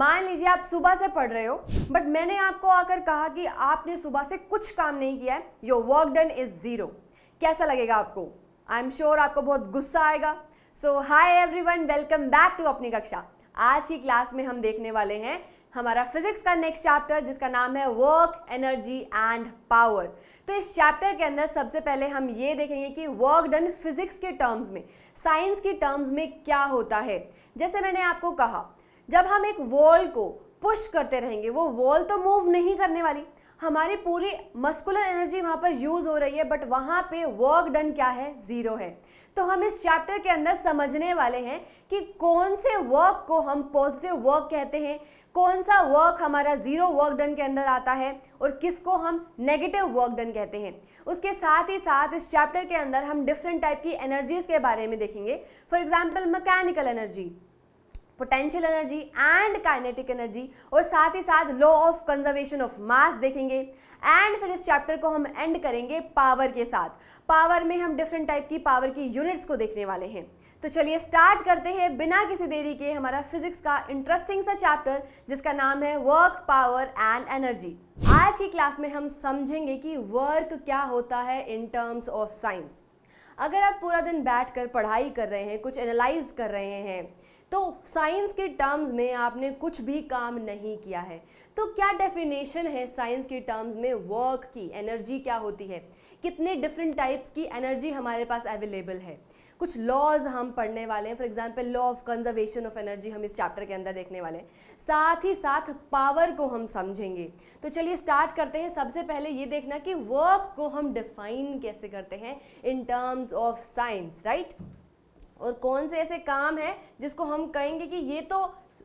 मान लीजिए आप सुबह से पढ़ रहे हो बट मैंने आपको आकर कहा कि आपने सुबह से कुछ काम नहीं किया है, योर वर्क डन इज 0। कैसा लगेगा आपको? आई एम श्योर आपको बहुत गुस्सा आएगा। So hi everyone, welcome back to अपनी कक्षा। आज की क्लास में हम देखने वाले हैं हमारा फिजिक्स का नेक्स्ट चैप्टर जिसका नाम है वर्क, एनर्जी एंड पावर। तो इस चैप्टर के अंदर सबसे पहले हम ये देखेंगे कि वर्क डन फिजिक्स के टर्म्स में, साइंस के टर्म्स में क्या होता है। जैसे मैंने आपको कहा, जब हम एक वॉल को पुश करते रहेंगे वो वॉल तो मूव नहीं करने वाली, हमारी पूरी मस्कुलर एनर्जी वहां पर यूज हो रही है, बट वहां पे वर्क डन क्या है? 0 है। तो हम इस चैप्टर के अंदर समझने वाले हैं कि कौन से वर्क को हम पॉजिटिव वर्क कहते हैं, कौन सा वर्क हमारा 0 वर्क डन के अंदर आता है और किसको हम नेगेटिव वर्क डन कहते हैं। उसके साथ ही साथ इस चैप्टर के अंदर हम डिफरेंट टाइप की एनर्जीज के बारे में देखेंगे। For example mechanical energy, potential energy and kinetic energy, और साथ ही साथ law of conservation of mass देखेंगे। एंड फिर इस चैप्टर को हम एंड करेंगे पावर के साथ। पावर में हम डिफरेंट टाइप की पावर की यूनिट्स को देखने वाले हैं। तो चलिए स्टार्ट करते हैं बिना किसी देरी के हमारा फिजिक्स का इंटरेस्टिंग सा चैप्टर जिसका नाम है वर्क, पावर एंड एनर्जी। आज की क्लास में हम समझेंगे कि वर्क क्या होता है इन टर्म्स ऑफ साइंस। अगर आप पूरा दिन बैठकर पढ़ाई कर रहे हैं, कुछ एनालाइज कर रहे हैं, तो साइंस के टर्म्स में आपने कुछ भी काम नहीं किया है। तो क्या डेफिनेशन है साइंस के टर्म्स में वर्क की? एनर्जी क्या होती है? कितने डिफरेंट टाइप्स की एनर्जी हमारे पास अवेलेबल है? कुछ लॉज हम पढ़ने वाले हैं। For example law of conservation of energy हम इस चैप्टर के अंदर देखने वाले हैं। साथ ही साथ पावर को हम समझेंगे। तो चलिए स्टार्ट करते हैं। सबसे पहले ये देखना कि वर्क को हम डिफाइन कैसे करते हैं in terms of science, right. और कौन से ऐसे काम है जिसको हम कहेंगे कि ये तो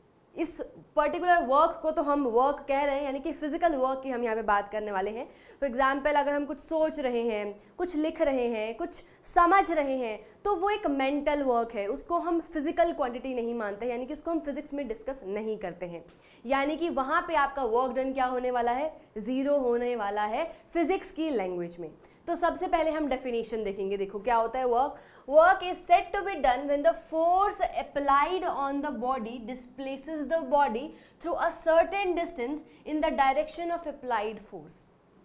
इस पर्टिकुलर वर्क को तो हम वर्क कह रहे हैं, यानी कि फिजिकल वर्क की हम यहाँ पे बात करने वाले हैं। फॉर एग्जाम्पल अगर हम कुछ सोच रहे हैं, कुछ लिख रहे हैं, कुछ समझ रहे हैं, तो वो एक मेंटल वर्क है, उसको हम फिजिकल क्वांटिटी नहीं मानते, यानी कि उसको हम फिजिक्स में डिस्कस नहीं करते हैं। यानी कि वहाँ पे आपका वर्क डन क्या होने वाला है? 0 होने वाला है फिजिक्स की लैंग्वेज में। तो सबसे पहले हम डेफिनेशन देखेंगे। देखो क्या होता है work. Work is said to be done when the force applied on the body displaces the body through a certain distance in the direction of applied force.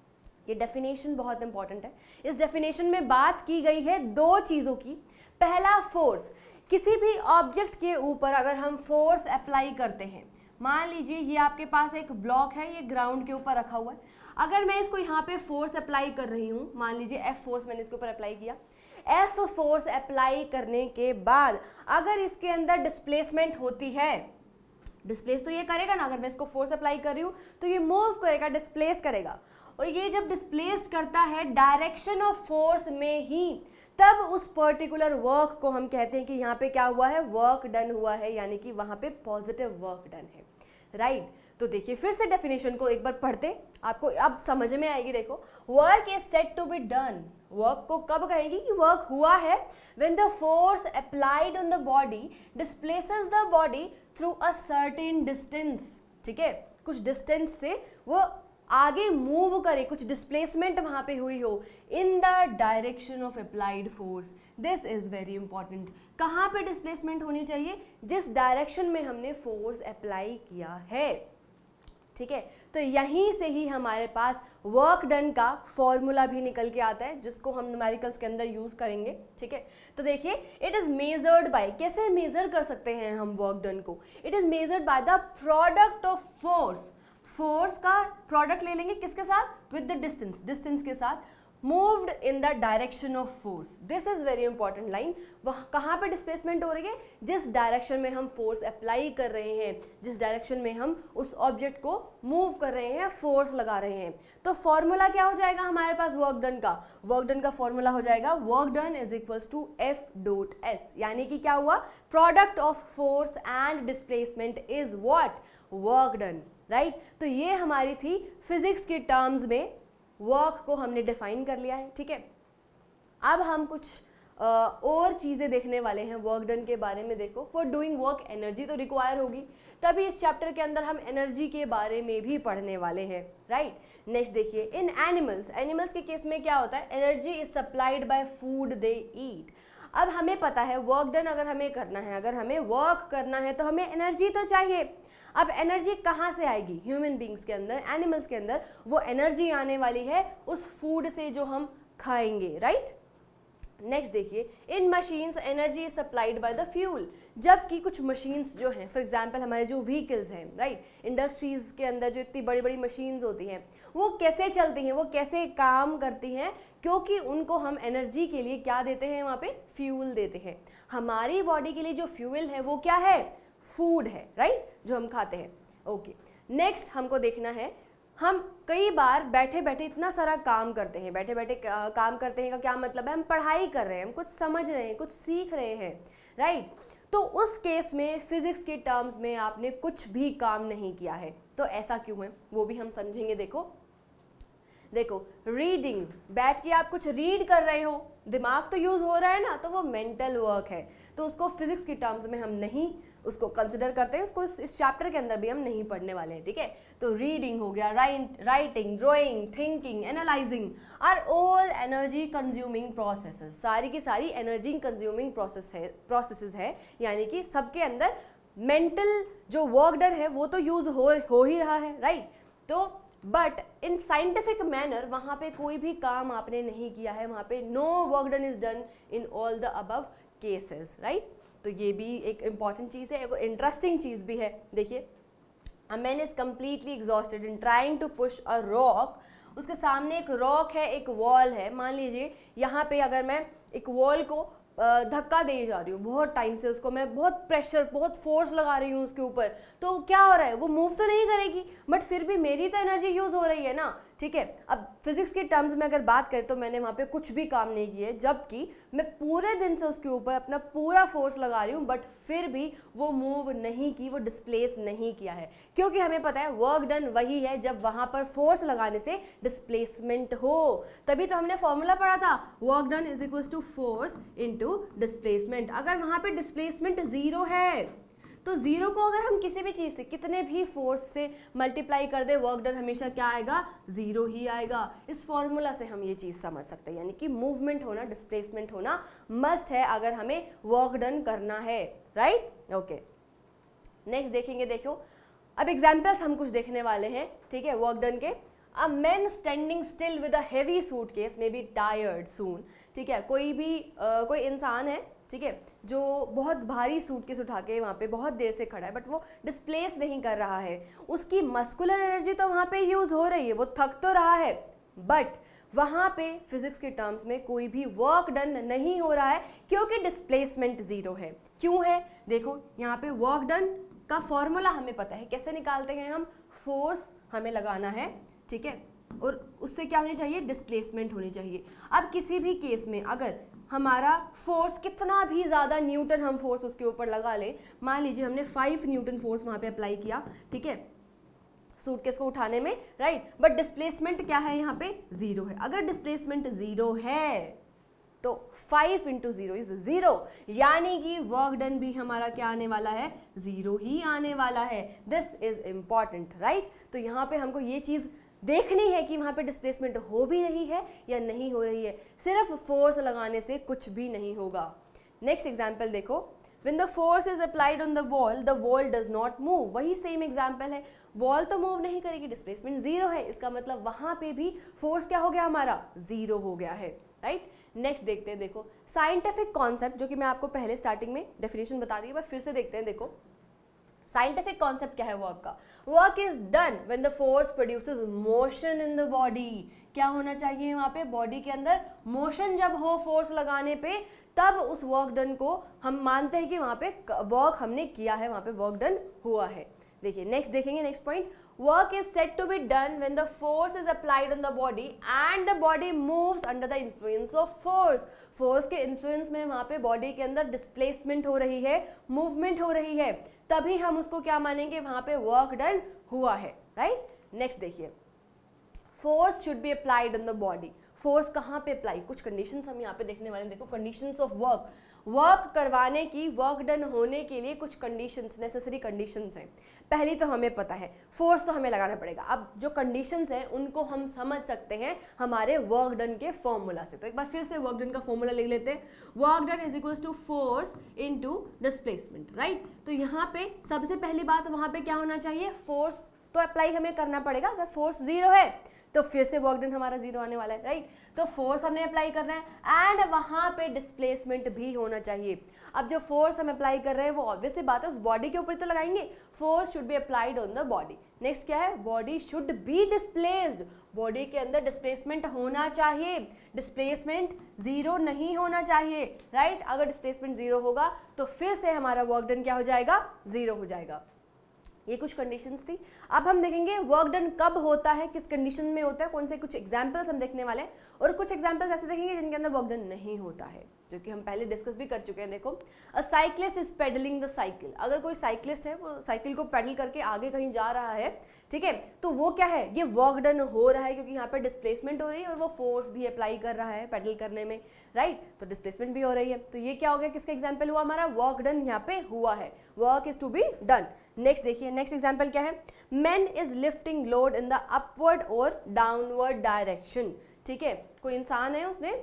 ये डेफिनेशन बहुत इंपॉर्टेंट है। इस डेफिनेशन में बात की गई है 2 चीज़ों की। पहला, फोर्स। किसी भी ऑब्जेक्ट के ऊपर अगर हम फोर्स अप्लाई करते हैं, मान लीजिए ये आपके पास एक ब्लॉक है, ये ग्राउंड के ऊपर रखा हुआ है। अगर मैं इसको यहाँ पे फोर्स अप्लाई कर रही हूँ, मान लीजिए F फोर्स मैंने इसके ऊपर अप्लाई किया। F फोर्स अप्लाई करने के बाद अगर इसके अंदर डिस्प्लेसमेंट होती है, डिस्प्लेस तो ये करेगा ना, अगर मैं इसको फोर्स अप्लाई कर रही हूँ तो ये मूव करेगा, डिस्प्लेस करेगा। और ये जब डिस्प्लेस करता है डायरेक्शन ऑफ फोर्स में ही, तब उस पर्टिकुलर वर्क को हम कहते हैं कि यहाँ पे क्या हुआ है? वर्क डन हुआ है, यानी कि वहाँ पे पॉजिटिव वर्क डन है, राइट। तो देखिए फिर से डेफिनेशन को एक बार पढ़ते, आपको अब समझ में आएगी। देखो, work is said to be done. Work को कब कहेगी कि वर्क हुआ है? When the force applied on the body displaces the body through a certain distance. ठीक है, कुछ डिस्टेंस से वो आगे मूव करे, कुछ डिस्प्लेसमेंट वहां पे हुई हो in the direction of applied force. This is very important. कहाँ पे डिस्प्लेसमेंट होनी चाहिए? जिस डायरेक्शन में हमने फोर्स अप्लाई किया है, ठीक है। तो यहीं से ही हमारे पास वर्क डन का फॉर्मूला भी निकल के आता है जिसको हम न्यूमेरिकल्स के अंदर यूज करेंगे, ठीक है। तो देखिए, इट इज मेजर्ड बाय, कैसे मेजर कर सकते हैं हम वर्क डन को? It is measured by the product of force. Force का प्रोडक्ट ले लेंगे किसके साथ? विद द डिस्टेंस, डिस्टेंस के साथ, moved in the direction of force. This is very important line. वह कहाँ पे डिस्प्लेसमेंट हो रही है? जिस डायरेक्शन में हम फोर्स अप्लाई कर रहे हैं, जिस डायरेक्शन में हम उस ऑब्जेक्ट को मूव कर रहे हैं, फोर्स लगा रहे हैं। तो फॉर्मूला क्या हो जाएगा हमारे पास वर्क डन का? वर्क डन का फॉर्मूला हो जाएगा work done is equals to F.S, यानी कि क्या हुआ? Product of force and displacement is what? Work done, right. तो ये हमारी थी फिजिक्स के टर्म्स में, वर्क को हमने डिफाइन कर लिया है, ठीक है। अब हम कुछ और चीज़ें देखने वाले हैं वर्क डन के बारे में। देखो, फॉर डूइंग वर्क एनर्जी तो रिक्वायर होगी, तभी इस चैप्टर के अंदर हम एनर्जी के बारे में भी पढ़ने वाले हैं, राइट। नेक्स्ट देखिए, इन एनिमल्स, एनिमल्स के केस में क्या होता है? Energy is supplied by food they eat. अब हमें पता है वर्क डन अगर हमें करना है, अगर हमें वर्क करना है तो हमें एनर्जी तो चाहिए। अब एनर्जी कहाँ से आएगी? ह्यूमन बींग्स के अंदर, एनिमल्स के अंदर वो एनर्जी आने वाली है उस फूड से जो हम खाएंगे, राइट। नेक्स्ट देखिए, in machines energy is supplied by the fuel. जबकि कुछ मशीन्स जो हैं, फॉर एग्जांपल हमारे जो व्हीकल्स हैं, राइट, इंडस्ट्रीज के अंदर जो इतनी बड़ी बड़ी मशीन्स होती हैं वो कैसे चलती हैं, वो कैसे काम करती हैं? क्योंकि उनको हम एनर्जी के लिए क्या देते हैं? वहाँ पे फ्यूल देते हैं। हमारी बॉडी के लिए जो फ्यूल है वो क्या है? फूड है, राइट, जो हम खाते हैं। ओके, नेक्स्ट हमको देखना है, हम कई बार बैठे बैठे इतना सारा काम करते हैं। बैठे बैठे काम करते हैं का क्या मतलब है? हम पढ़ाई कर रहे हैं, हम कुछ समझ रहे हैं, कुछ सीख रहे हैं, राइट। तो उस केस में फिजिक्स के टर्म्स में आपने कुछ भी काम नहीं किया है। तो ऐसा क्यों है वो भी हम समझेंगे। देखो रीडिंग, बैठ के आप कुछ रीड कर रहे हो, दिमाग तो यूज हो रहा है ना, तो वो मेंटल वर्क है, तो उसको फिजिक्स के टर्म्स में हम नहीं उसको कंसिडर करते हैं, उसको इस चैप्टर के अंदर भी हम नहीं पढ़ने वाले हैं, ठीक है। तो रीडिंग हो गया, writing, drawing, thinking, analysing are all energy consuming processes. सारी की सारी एनर्जी कंज्यूमिंग प्रोसेसेस है, यानी कि सबके अंदर मेंटल जो वर्क डन है वो तो यूज हो ही रहा है, राइट। तो बट इन साइंटिफिक मैनर वहाँ पे कोई भी काम आपने नहीं किया है, वहाँ पे no work done is done in all the above cases, right. तो ये भी एक इंपॉर्टेंट चीज़ है, एक इंटरेस्टिंग चीज़ भी है। देखिए, a man is completely exhausted in trying to push a rock. उसके सामने एक रॉक है, एक वॉल है। मान लीजिए यहाँ पे अगर मैं एक वॉल को धक्का दे जा रही हूँ बहुत टाइम से, उसको मैं बहुत प्रेशर, बहुत फोर्स लगा रही हूँ उसके ऊपर, तो क्या हो रहा है? वो मूव तो नहीं करेगी, बट फिर भी मेरी तो एनर्जी यूज हो रही है ना, ठीक है। अब फिजिक्स के टर्म्स में अगर बात करें तो मैंने वहाँ पे कुछ भी काम नहीं किए, जबकि मैं पूरे दिन से उसके ऊपर अपना पूरा फोर्स लगा रही हूँ, बट फिर भी वो मूव नहीं की, वो डिस्प्लेस नहीं किया है। क्योंकि हमें पता है वर्क डन वही है जब वहाँ पर फोर्स लगाने से डिस्प्लेसमेंट हो। तभी तो हमने फॉर्मूला पढ़ा था, work done is equal to force into displacement. अगर वहाँ पे डिस्प्लेसमेंट जीरो है तो जीरो को अगर हम किसी भी चीज़ से, कितने भी फोर्स से मल्टीप्लाई कर दे, वर्क डन हमेशा क्या आएगा? जीरो ही आएगा। इस फॉर्मूला से हम ये चीज़ समझ सकते हैं, यानी कि मूवमेंट होना, डिस्प्लेसमेंट होना मस्ट है अगर हमें वर्क डन करना है, राइट। ओके, नेक्स्ट देखेंगे। देखो अब एग्जाम्पल्स हम कुछ देखने वाले हैं, ठीक है, वर्क डन के। A man standing still with a heavy suitcase may be tired soon, ठीक है। कोई इंसान है, ठीक है, जो बहुत भारी सूटकेस उठा के वहाँ पे बहुत देर से खड़ा है, बट वो डिस्प्लेस नहीं कर रहा है। उसकी मस्कुलर एनर्जी तो वहाँ पे यूज हो रही है, वो थक तो रहा है, बट वहाँ पे फिजिक्स के टर्म्स में कोई भी वर्क डन नहीं हो रहा है, क्योंकि डिस्प्लेसमेंट जीरो है। क्यों है? देखो यहाँ पे वर्क डन का फॉर्मूला हमें पता है, कैसे निकालते हैं हम? फोर्स हमें लगाना है, ठीक है, और उससे क्या होनी चाहिए? डिस्प्लेसमेंट होनी चाहिए। अब किसी भी केस में अगर हमारा फोर्स कितना भी ज़्यादा न्यूटन हम फोर्स उसके ऊपर लगा ले, मान लीजिए हमने 5 न्यूटन फोर्स वहाँ पे अप्लाई किया, ठीक है, सूटकेस को उठाने में, राइट, बट डिस्प्लेसमेंट क्या है? यहाँ पे जीरो है। अगर डिस्प्लेसमेंट जीरो है तो 5 इंटू जीरो इज जीरो, यानी कि वर्क डन भी हमारा क्या आने वाला है? जीरो ही आने वाला है। This is important, right. तो यहाँ पे हमको ये चीज़ देखनी है कि वहाँ पे डिस्प्लेसमेंट हो भी रही है या नहीं हो रही है। सिर्फ फोर्स लगाने से कुछ भी नहीं होगा। नेक्स्ट एग्जाम्पल देखो, when the force is applied on the wall does not move। वही सेम एग्जाम्पल है, वॉल तो मूव नहीं करेगी, डिस्प्लेसमेंट जीरो है, इसका मतलब वहाँ पे भी फोर्स क्या हो गया? हमारा जीरो हो गया है, राइट। नेक्स्ट देखते हैं। देखो साइंटिफिक कॉन्सेप्ट, जो कि मैं आपको पहले स्टार्टिंग में डेफिनेशन बता दी, बस फिर से देखते हैं। देखो साइंटिफिक कॉन्सेप्ट क्या है वर्क का? Work is done when the force produces motion in the body. क्या होना चाहिए वहाँ पे? बॉडी के अंदर मोशन जब हो फोर्स लगाने पे, तब उस वर्क डन को हम मानते हैं कि वहाँ पे वर्क हमने किया है, वहाँ पे वर्क डन हुआ है। देखिए नेक्स्ट देखेंगे, next point, work is said to be done when the force is applied on the body and the body moves under the influence of force. Force के इन्फ्लुएंस में वहाँ पे बॉडी के अंदर डिस्प्लेसमेंट हो रही है, मूवमेंट हो रही है, तभी हम उसको क्या मानेंगे? वहाँ पे वर्क डन हुआ है, राइट। नेक्स्ट देखिए, force should be applied on the body. Force कहाँ पे अप्लाई, कुछ कंडीशंस हम यहाँ पे देखने वाले हैं। देखो कंडीशंस ऑफ वर्क करवाने की, वर्क डन होने के लिए कुछ कंडीशंस, नेसेसरी कंडीशंस हैं। पहली तो हमें पता है फोर्स तो हमें लगाना पड़ेगा। अब जो कंडीशंस हैं उनको हम समझ सकते हैं हमारे वर्क डन के फॉर्मूला से। तो एक बार फिर से वर्क डन का फॉर्मूला लिख लेते हैं। Work done is equals to force into displacement, right. तो यहाँ पे सबसे पहली बात वहाँ पे क्या होना चाहिए, फोर्स तो अप्लाई हमें करना पड़ेगा। अगर फोर्स 0 है तो फिर से वर्क डन हमारा 0 आने वाला है, राइट। तो फोर्स हमने अप्लाई करना है एंड वहां पे डिस्प्लेसमेंट भी होना चाहिए। अब जो फोर्स हम अप्लाई कर रहे हैं वो ऑब्वियस सी बात है उस बॉडी के ऊपर तो लगाएंगे। Force should be applied on the body. Next क्या है, body should be displaced, body के अंदर डिस्प्लेसमेंट होना चाहिए, डिस्प्लेसमेंट 0 नहीं होना चाहिए, राइट। अगर डिस्प्लेसमेंट 0 होगा तो फिर से हमारा वर्क डन क्या हो जाएगा, 0 हो जाएगा। ये कुछ कंडीशंस थी। अब हम देखेंगे वर्क डन कब होता है, किस कंडीशन में होता है, कौन से कुछ एग्जांपल्स हम देखने वाले हैं और कुछ एग्जांपल्स ऐसे देखेंगे जिनके अंदर वर्क डन नहीं होता है, जो कि हम पहले डिस्कस भी कर चुके हैं। देखो, a cyclist is pedalling the cycle. अगर कोई साइक्लिस्ट है वो साइकिल को पेडल करके आगे कहीं जा रहा है, ठीक है, तो वो क्या है, ये वर्क डन हो रहा है क्योंकि यहाँ पर डिस्प्लेसमेंट हो रही है और वो फोर्स भी अप्लाई कर रहा है पेडल करने में, राइट। तो डिस्प्लेसमेंट भी हो रही है। तो ये क्या हो गया, किसका एग्जाम्पल हुआ, हमारा वर्क डन यहाँ पे हुआ है, work is to be done. Next देखिए, नेक्स्ट एग्जाम्पल क्या है, man is lifting load in the upward और डाउनवर्ड डायरेक्शन। ठीक है, कोई इंसान है उसने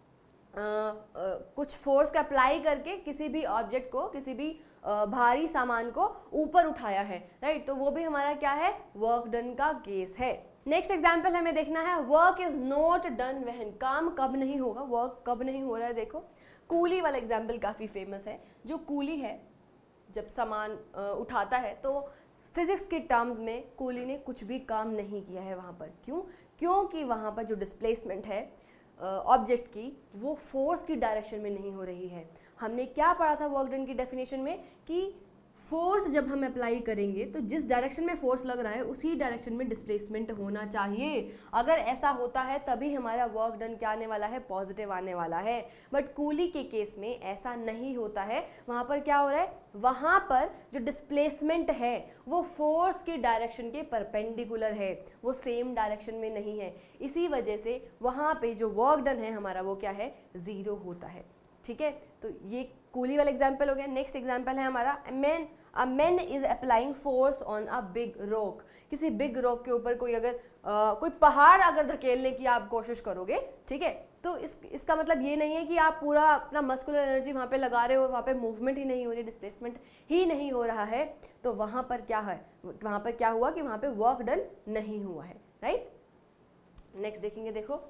कुछ फोर्स का अप्लाई करके किसी भी ऑब्जेक्ट को, किसी भी भारी सामान को ऊपर उठाया है, राइट। तो वो भी हमारा क्या है, वर्क डन का केस है। नेक्स्ट एग्जाम्पल हमें देखना है, work is not done when. काम कब नहीं होगा, वर्क कब नहीं हो रहा है। देखो, कूली वाला एग्जाम्पल काफ़ी फेमस है। जो कूली है जब सामान उठाता है तो फिजिक्स के टर्म्स में कूली ने कुछ भी काम नहीं किया है वहाँ पर। क्यों, क्योंकि वहाँ पर जो डिस्प्लेसमेंट है ऑब्जेक्ट की, वो फोर्स की डायरेक्शन में नहीं हो रही है। हमने क्या पढ़ा था वर्क डन की डेफिनेशन में कि फोर्स जब हम अप्लाई करेंगे तो जिस डायरेक्शन में फोर्स लग रहा है उसी डायरेक्शन में डिस्प्लेसमेंट होना चाहिए। अगर ऐसा होता है तभी हमारा वर्क डन क्या आने वाला है, पॉजिटिव आने वाला है। बट कूली के केस में ऐसा नहीं होता है। वहाँ पर क्या हो रहा है, वहाँ पर जो डिस्प्लेसमेंट है वो फोर्स की डायरेक्शन के परपेंडिकुलर है, वो सेम डायरेक्शन में नहीं है। इसी वजह से वहाँ पे जो वर्क डन है हमारा वो क्या है, 0 होता है। ठीक है, तो ये कूली वाला एग्जाम्पल हो गया। नेक्स्ट एग्जाम्पल है हमारा, a man is applying force on a big rock. किसी बिग रॉक के ऊपर कोई अगर कोई पहाड़ अगर धकेलने की आप कोशिश करोगे, ठीक है, तो इसका मतलब ये नहीं है कि आप पूरा अपना मस्कुलर एनर्जी वहाँ पे लगा रहे हो, वहाँ पे मूवमेंट ही नहीं हो रही, डिस्प्लेसमेंट ही नहीं हो रहा है। तो वहाँ पर क्या है, वहाँ पर क्या हुआ कि वहाँ पे वर्क डन नहीं हुआ है, राइट। नेक्स्ट देखेंगे, देखो,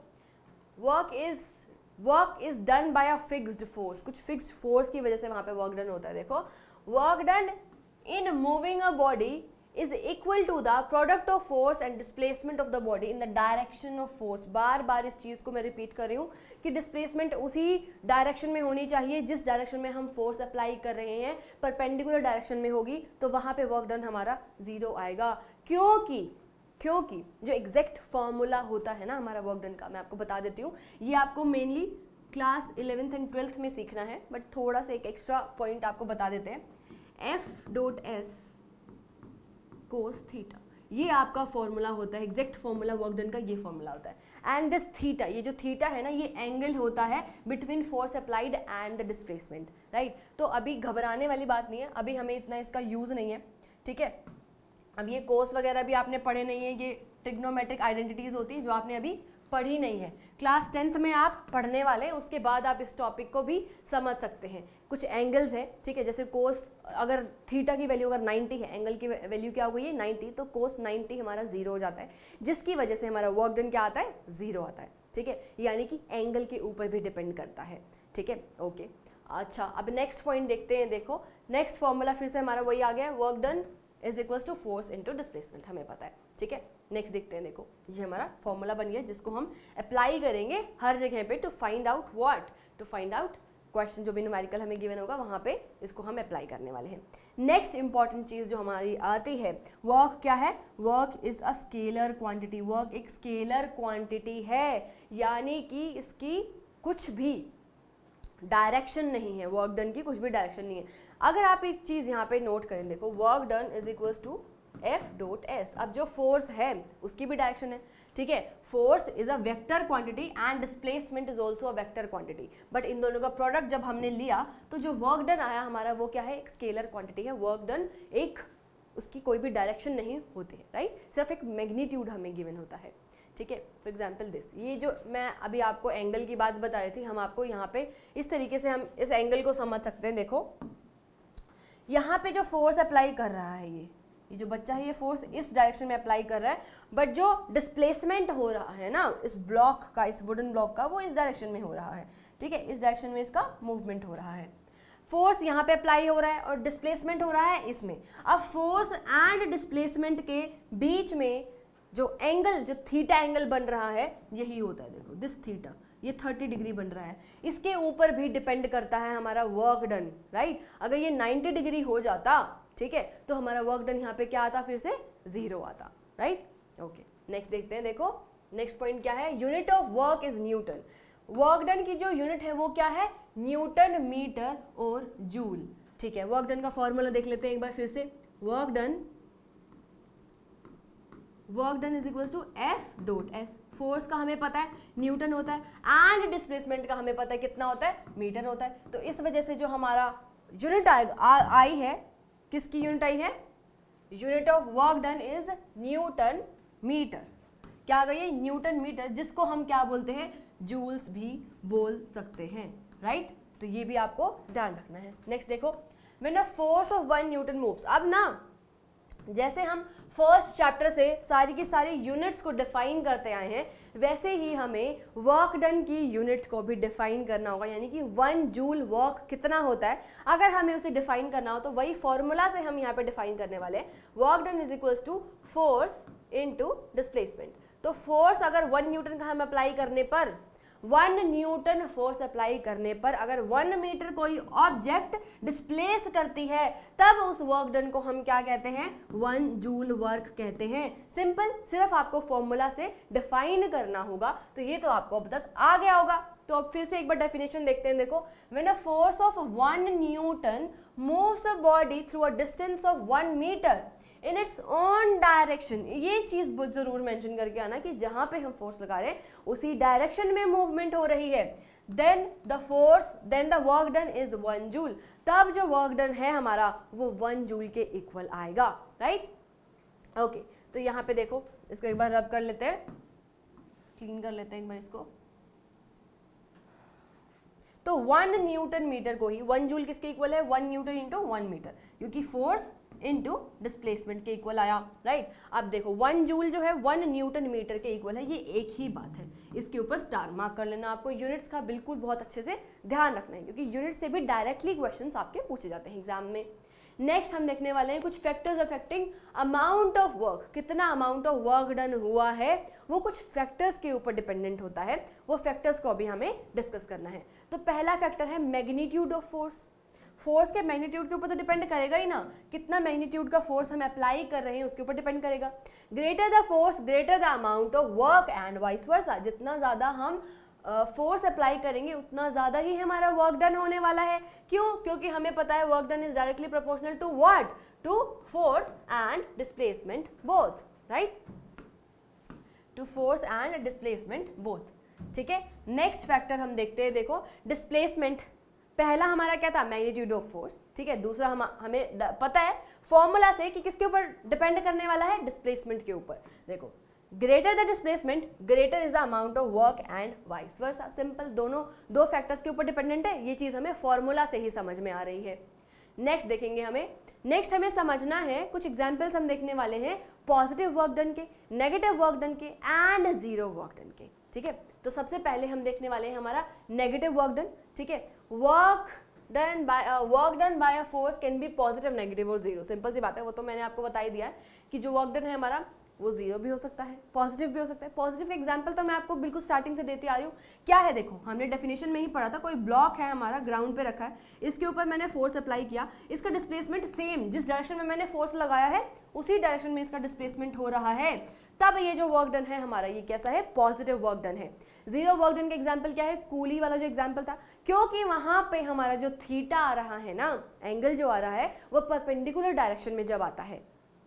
work is done by a fixed force. कुछ फिक्स्ड फोर्स की वजह से वहाँ पे वर्क डन होता है। देखो, work done in moving a body is equal to the product of force and displacement of the body in the direction of force। बार बार इस चीज़ को मैं रिपीट कर रही हूँ कि डिस्प्लेसमेंट उसी डायरेक्शन में होनी चाहिए जिस डायरेक्शन में हम फोर्स अप्लाई कर रहे हैं। परपेंडिकुलर डायरेक्शन में होगी तो वहाँ पे वर्क डन हमारा 0 आएगा। क्योंकि जो एग्जैक्ट फॉर्मूला होता है ना हमारा वर्क डन का, मैं आपको बता देती हूँ, ये आपको mainly class 11th and 12th में सीखना है, बट थोड़ा सा एक एक्स्ट्रा पॉइंट आपको बता देते हैं। F.S कोस थीटा, ये आपका फॉर्मूला होता है, एग्जैक्ट फॉर्मूला वर्क डन का ये फॉर्मूला होता है। एंड दिस थीटा, ये जो थीटा है ना, ये एंगल होता है between force applied and the displacement, right. तो अभी घबराने वाली बात नहीं है, अभी हमें इतना इसका यूज़ नहीं है, ठीक है। अब ये कोस वगैरह भी आपने पढ़े नहीं है, ये ट्रिग्नोमेट्रिक आइडेंटिटीज़ होती है जो आपने अभी पढ़ी नहीं है। क्लास 10th में आप पढ़ने वाले हैं, उसके बाद आप इस टॉपिक को भी समझ सकते हैं। कुछ एंगल्स हैं, ठीक है, जैसे कोस, अगर थीटा की वैल्यू अगर 90 है, एंगल की वैल्यू क्या हो गई है 90, तो कोस 90 हमारा 0 हो जाता है, जिसकी वजह से हमारा वर्क डन क्या आता है, 0 आता है, ठीक है। यानी कि एंगल के ऊपर भी डिपेंड करता है, ठीक है, ओके। अच्छा, अब नेक्स्ट पॉइंट देखते हैं। देखो, नेक्स्ट फॉर्मूला फिर से हमारा वही आ गया है, work done is equals to force into displacement, हमें पता है, ठीक है। नेक्स्ट देखते हैं। देखो, ये हमारा फॉर्मूला बन गया जिसको हम अप्लाई करेंगे हर जगह पे to find out what, to find out question, जो भी न्यूमेरिकल हमें गिवन होगा वहाँ पे इसको हम अप्लाई करने वाले हैं। नेक्स्ट इंपॉर्टेंट चीज़ जो हमारी आती है, वर्क क्या है, work is a scalar quantity. Work एक स्केलर क्वांटिटी है, यानी कि इसकी कुछ भी डायरेक्शन नहीं है, वर्क डन की कुछ भी डायरेक्शन नहीं है। अगर आप एक चीज़ यहाँ पे नोट करें, देखो, work done is equals to F.S। अब जो फोर्स है उसकी भी डायरेक्शन है, ठीक है। Force is a vector quantity and displacement is also a vector quantity, but इन दोनों का प्रोडक्ट जब हमने लिया तो जो वर्क डन आया हमारा वो क्या है, एक स्केलर क्वांटिटी है। वर्क डन एक, उसकी कोई भी डायरेक्शन नहीं होती है, राइट, सिर्फ एक मैग्नीट्यूड हमें गिवन होता है, ठीक है। फॉर एग्जाम्पल दिस, ये जो मैं अभी आपको एंगल की बात बता रही थी, हम आपको यहाँ पे इस तरीके से हम इस एंगल को समझ सकते हैं। देखो यहाँ पे जो फोर्स अप्लाई कर रहा है, ये जो बच्चा है ये फोर्स इस डायरेक्शन में अप्लाई कर रहा है, बट जो डिस्प्लेसमेंट हो रहा है ना इस ब्लॉक का, इस वुडन ब्लॉक का, वो इस डायरेक्शन में हो रहा है, ठीक है। इस डायरेक्शन में इसका मूवमेंट हो रहा है। फोर्स यहाँ पे अप्लाई हो रहा है और डिस्प्लेसमेंट हो रहा है इसमें। अब फोर्स एंड डिस्प्लेसमेंट के बीच में जो एंगल, जो थीटा एंगल बन रहा है, यही होता है। देखो दिस थीटा, ये 30 डिग्री बन रहा है। इसके ऊपर भी डिपेंड करता है हमारा वर्क डन, राइट। अगर ये 90 डिग्री हो जाता, ठीक है, तो हमारा वर्क डन यहाँ पे क्या आता, फिर से 0 आता, राइट। ओके, नेक्स्ट देखते हैं। देखो नेक्स्ट पॉइंट क्या है, unit of work is newton. Work done की जो यूनिट है वो क्या है, न्यूटन मीटर और जूल, ठीक है। वर्क डन का फॉर्मूला देख लेते हैं एक बार फिर से। Work done is equal to F dot S. Force का हमें पता है न्यूटन होता है, एंड डिस्प्लेसमेंट का हमें पता है कितना होता है, मीटर होता है। तो इस वजह से जो हमारा यूनिट आई है, किसकी यूनिट आई है, unit of work done is newton metre. क्या आ गई है, न्यूटन मीटर, जिसको हम क्या बोलते हैं, जूल्स भी बोल सकते हैं, राइट। तो ये भी आपको ध्यान रखना है। नेक्स्ट देखो, when a force of 1 newton moves. अब ना जैसे हम फर्स्ट चैप्टर से सारी की सारी यूनिट्स को डिफाइन करते आए हैं, वैसे ही हमें वर्क डन की यूनिट को भी डिफाइन करना होगा, यानी कि 1 जूल वर्क कितना होता है। अगर हमें उसे डिफाइन करना हो तो वही फॉर्मूला से हम यहाँ पे डिफाइन करने वाले हैं। Work done is equals to force into displacement. तो फोर्स अगर 1 न्यूटन का हम अप्लाई करने पर, 1 न्यूटन फोर्स अप्लाई करने पर अगर 1 मीटर कोई ऑब्जेक्ट डिस्प्लेस करती है, तब उस वर्क डन को हम क्या कहते हैं, 1 जूल वर्क कहते हैं। सिंपल, सिर्फ आपको फॉर्मूला से डिफाइन करना होगा। तो ये तो आपको अब तक आ गया होगा। तो अब फिर से एक बार डेफिनेशन देखते हैं। देखो, when a force of 1 newton moves a body through a distance of 1 metre in its own direction, ये चीज जरूर मेंशन करके आना कि जहां पे हम फोर्स लगा रहे हैं उसी डायरेक्शन में मूवमेंट हो रही है, then the work done is 1 joule. तब जो वर्क डन है हमारा वो 1 जूल के इक्वल आएगा, राइट। ओके, तो यहाँ पे देखो, इसको एक बार रब कर लेते हैं, क्लीन कर लेते हैं एक बार इसको। तो 1 न्यूटन मीटर को ही 1 जूल किसके इक्वल है, 1 न्यूटन इंटू 1 मीटर, क्योंकि फोर्स इनटू डिस्प्लेसमेंट के इक्वल आया, राइट। अब देखो 1 जूल जो है 1 न्यूटन मीटर के इक्वल है, ये एक ही बात है। इसके ऊपर स्टार मार्क कर लेना। आपको यूनिट्स का बिल्कुल बहुत अच्छे से ध्यान रखना है, क्योंकि यूनिट से भी डायरेक्टली क्वेश्चंस आपके पूछे जाते हैं एग्जाम में। नेक्स्ट हम देखने वाले हैं कुछ factors affecting amount of work. कितना अमाउंट ऑफ वर्क डन हुआ है वो कुछ फैक्टर्स के ऊपर डिपेंडेंट होता है, वो फैक्टर्स को अभी हमें डिस्कस करना है। तो पहला फैक्टर है मैग्नीट्यूड ऑफ फोर्स। फोर्स के मैग्नीट्यूड के ऊपर तो डिपेंड करेगा ही ना, कितना मैग्नीट्यूड का फोर्स हम अप्लाई कर रहे हैं उसके ऊपर डिपेंड करेगा। Greater the force greater the amount of work and vice versa. जितना ज़्यादा हम फोर्स अप्लाई करेंगे उतना ज़्यादा ही हमारा वर्क डन होने वाला है। क्यों? क्योंकि हमें पता है work done is directly proportional to what, to force and displacement both, right, to force and displacement both, ठीक है। नेक्स्ट फैक्टर हम देखते हैं, देखो डिस्प्लेसमेंट। पहला हमारा क्या था, मैग्नीट्यूड ऑफ फोर्स, ठीक है। दूसरा हमें पता है फॉर्मूला से कि किसके ऊपर डिपेंड करने वाला है, डिस्प्लेसमेंट के ऊपर। देखो, greater the displacement greater is the amount of work and vice versa. Simple, दोनों दो फैक्टर्स के ऊपर डिपेंडेंट है, ये चीज हमें फॉर्मूला से ही समझ में आ रही है। नेक्स्ट देखेंगे हमें समझना है, कुछ एग्जाम्पल्स हम देखने वाले हैं पॉजिटिव वर्क डन के, नेगेटिव वर्क डन के एंड जीरो वर्क डन के, ठीक है। तो सबसे पहले हम देखने वाले हैं हमारा नेगेटिव वर्क डन, ठीक है। Work done by a force can be positive, negative और जीरो। सिंपल सी बात है, वो तो मैंने आपको बता ही दिया है कि जो वर्क डन है हमारा वो जीरो भी हो सकता है, पॉजिटिव भी हो सकता है। पॉजिटिव का एग्जांपल तो मैं आपको बिल्कुल स्टार्टिंग से देती आ रही हूँ। क्या है, देखो हमने डेफिनेशन में ही पढ़ा था, कोई ब्लॉक है हमारा ग्राउंड पे रखा है, इसके ऊपर मैंने फोर्स अप्लाई किया, इसका डिस्प्लेसमेंट सेम जिस डायरेक्शन में मैंने फोर्स लगाया है उसी डायरेक्शन में इसका डिस्प्लेसमेंट हो रहा है, तब ये जो वर्क डन है हमारा ये कैसा है, पॉजिटिव वर्क डन है। जीरो वर्क डन का एग्जाम्पल क्या है, कूली वाला जो एग्जाम्पल था, क्योंकि वहां पे हमारा जो थीटा आ रहा है ना, एंगल जो आ रहा है वो परपेंडिकुलर डायरेक्शन में जब आता है,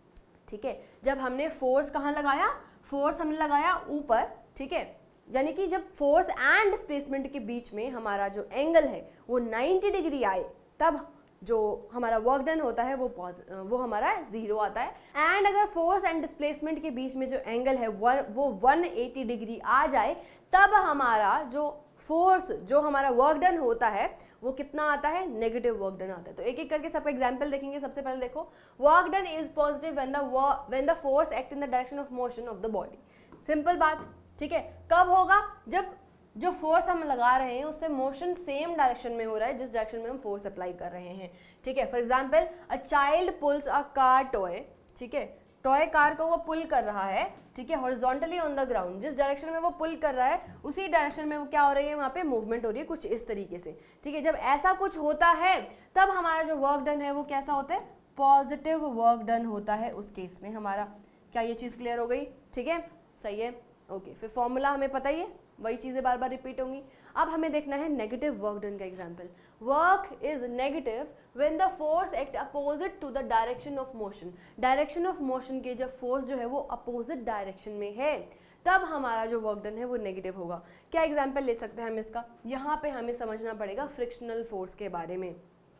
ठीक है। जब हमने फोर्स कहाँ लगाया, फोर्स हमने लगाया ऊपर, ठीक है, यानी कि जब फोर्स एंड डिस्प्लेसमेंट के बीच में हमारा जो एंगल है वो 90 डिग्री आए, तब जो हमारा वर्क डन होता है वो हमारा 0 आता है। एंड अगर फोर्स एंड डिस्प्लेसमेंट के बीच में जो एंगल है वो 180 डिग्री आ जाए, तब हमारा जो फोर्स, जो हमारा वर्क डन होता है वो कितना आता है, नेगेटिव वर्क डन आता है। तो एक एक करके सबका एग्जांपल देखेंगे। सबसे पहले देखो, work done is positive when the force act in the direction of motion of the body. Simple बात, ठीक है। कब होगा, जब जो फोर्स हम लगा रहे हैं उससे मोशन सेम डायरेक्शन में हो रहा है जिस डायरेक्शन में हम फोर्स अप्लाई कर रहे हैं, ठीक है। For example, a child pulls a car toy, ठीक है, टॉय कार को वो पुल कर रहा है, ठीक है, हॉरिजॉन्टली ऑन द ग्राउंड। जिस डायरेक्शन में वो पुल कर रहा है उसी डायरेक्शन में वो क्या हो रही है, वहाँ पे मूवमेंट हो रही है कुछ इस तरीके से, ठीक है। जब ऐसा कुछ होता है तब हमारा जो वर्क डन है वो कैसा होता है, पॉजिटिव वर्क डन होता है उस केस में हमारा। क्या ये चीज़ क्लियर हो गई, ठीक है, सही है, ओके। फिर फॉर्मूला हमें पता ही है, वही चीज़ें बार बार रिपीट होंगी। अब हमें देखना है नेगेटिव वर्क डन का example. Work is negative when the force act opposite to the direction of motion. Direction of motion के जब फोर्स जो है वो अपोजिट डायरेक्शन में है, तब हमारा जो वर्क डन है वो नेगेटिव होगा। क्या एग्जांपल ले सकते हैं हम इसका, यहाँ पे हमें समझना पड़ेगा फ्रिक्शनल फोर्स के बारे में।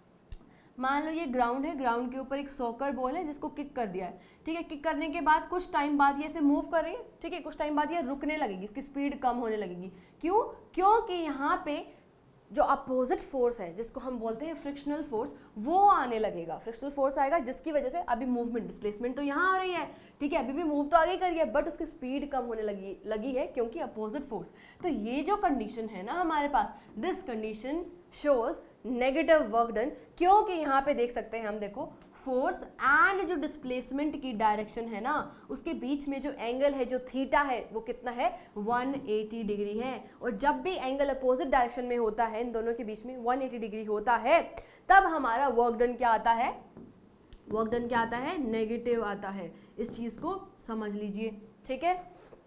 मान लो ये ग्राउंड है, ग्राउंड के ऊपर एक सॉकर बॉल है जिसको किक कर दिया है, ठीक है। किक करने के बाद कुछ टाइम बाद ये ऐसे मूव कर रही है, ठीक है, कुछ टाइम बाद ये रुकने लगेगी, इसकी स्पीड कम होने लगेगी। क्यों, क्योंकि यहाँ पे जो अपोजिट फोर्स है जिसको हम बोलते हैं फ्रिक्शनल फोर्स, वो आने लगेगा। फ्रिक्शनल फोर्स आएगा जिसकी वजह से अभी मूवमेंट, डिस्प्लेसमेंट तो यहाँ आ रही है, ठीक है, अभी भी मूव तो आगे कर रही है, बट उसकी स्पीड कम होने लगी है क्योंकि अपोजिट फोर्स। तो ये जो कंडीशन है ना हमारे पास, this condition shows negative work done, क्योंकि यहाँ पे देख सकते हैं हम, देखो, फोर्स एंड जो डिस्प्लेसमेंट की डायरेक्शन है ना उसके बीच में जो एंगल है, जो थीटा है, वो कितना है, 180 डिग्री है। और जब भी एंगल अपोजिट डायरेक्शन में होता है, इन दोनों के बीच में 180 डिग्री होता है, तब हमारा वर्क डन क्या आता है, वर्क डन क्या आता है, नेगेटिव आता है। इस चीज़ को समझ लीजिए, ठीक है।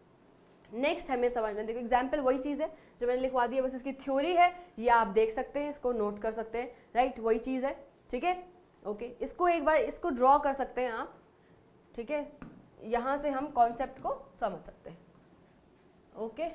नेक्स्ट हमें समझना, देखो एग्जाम्पल वही चीज़ है जो मैंने लिखवा दी है, बस इसकी थ्योरी है, ये आप देख सकते हैं, इसको नोट कर सकते हैं, राइट, वही चीज़ है, ठीक है, ओके। इसको एक बार इसको ड्रॉ कर सकते हैं आप, ठीक है, यहाँ से हम कॉन्सेप्ट को समझ सकते हैं, ओके।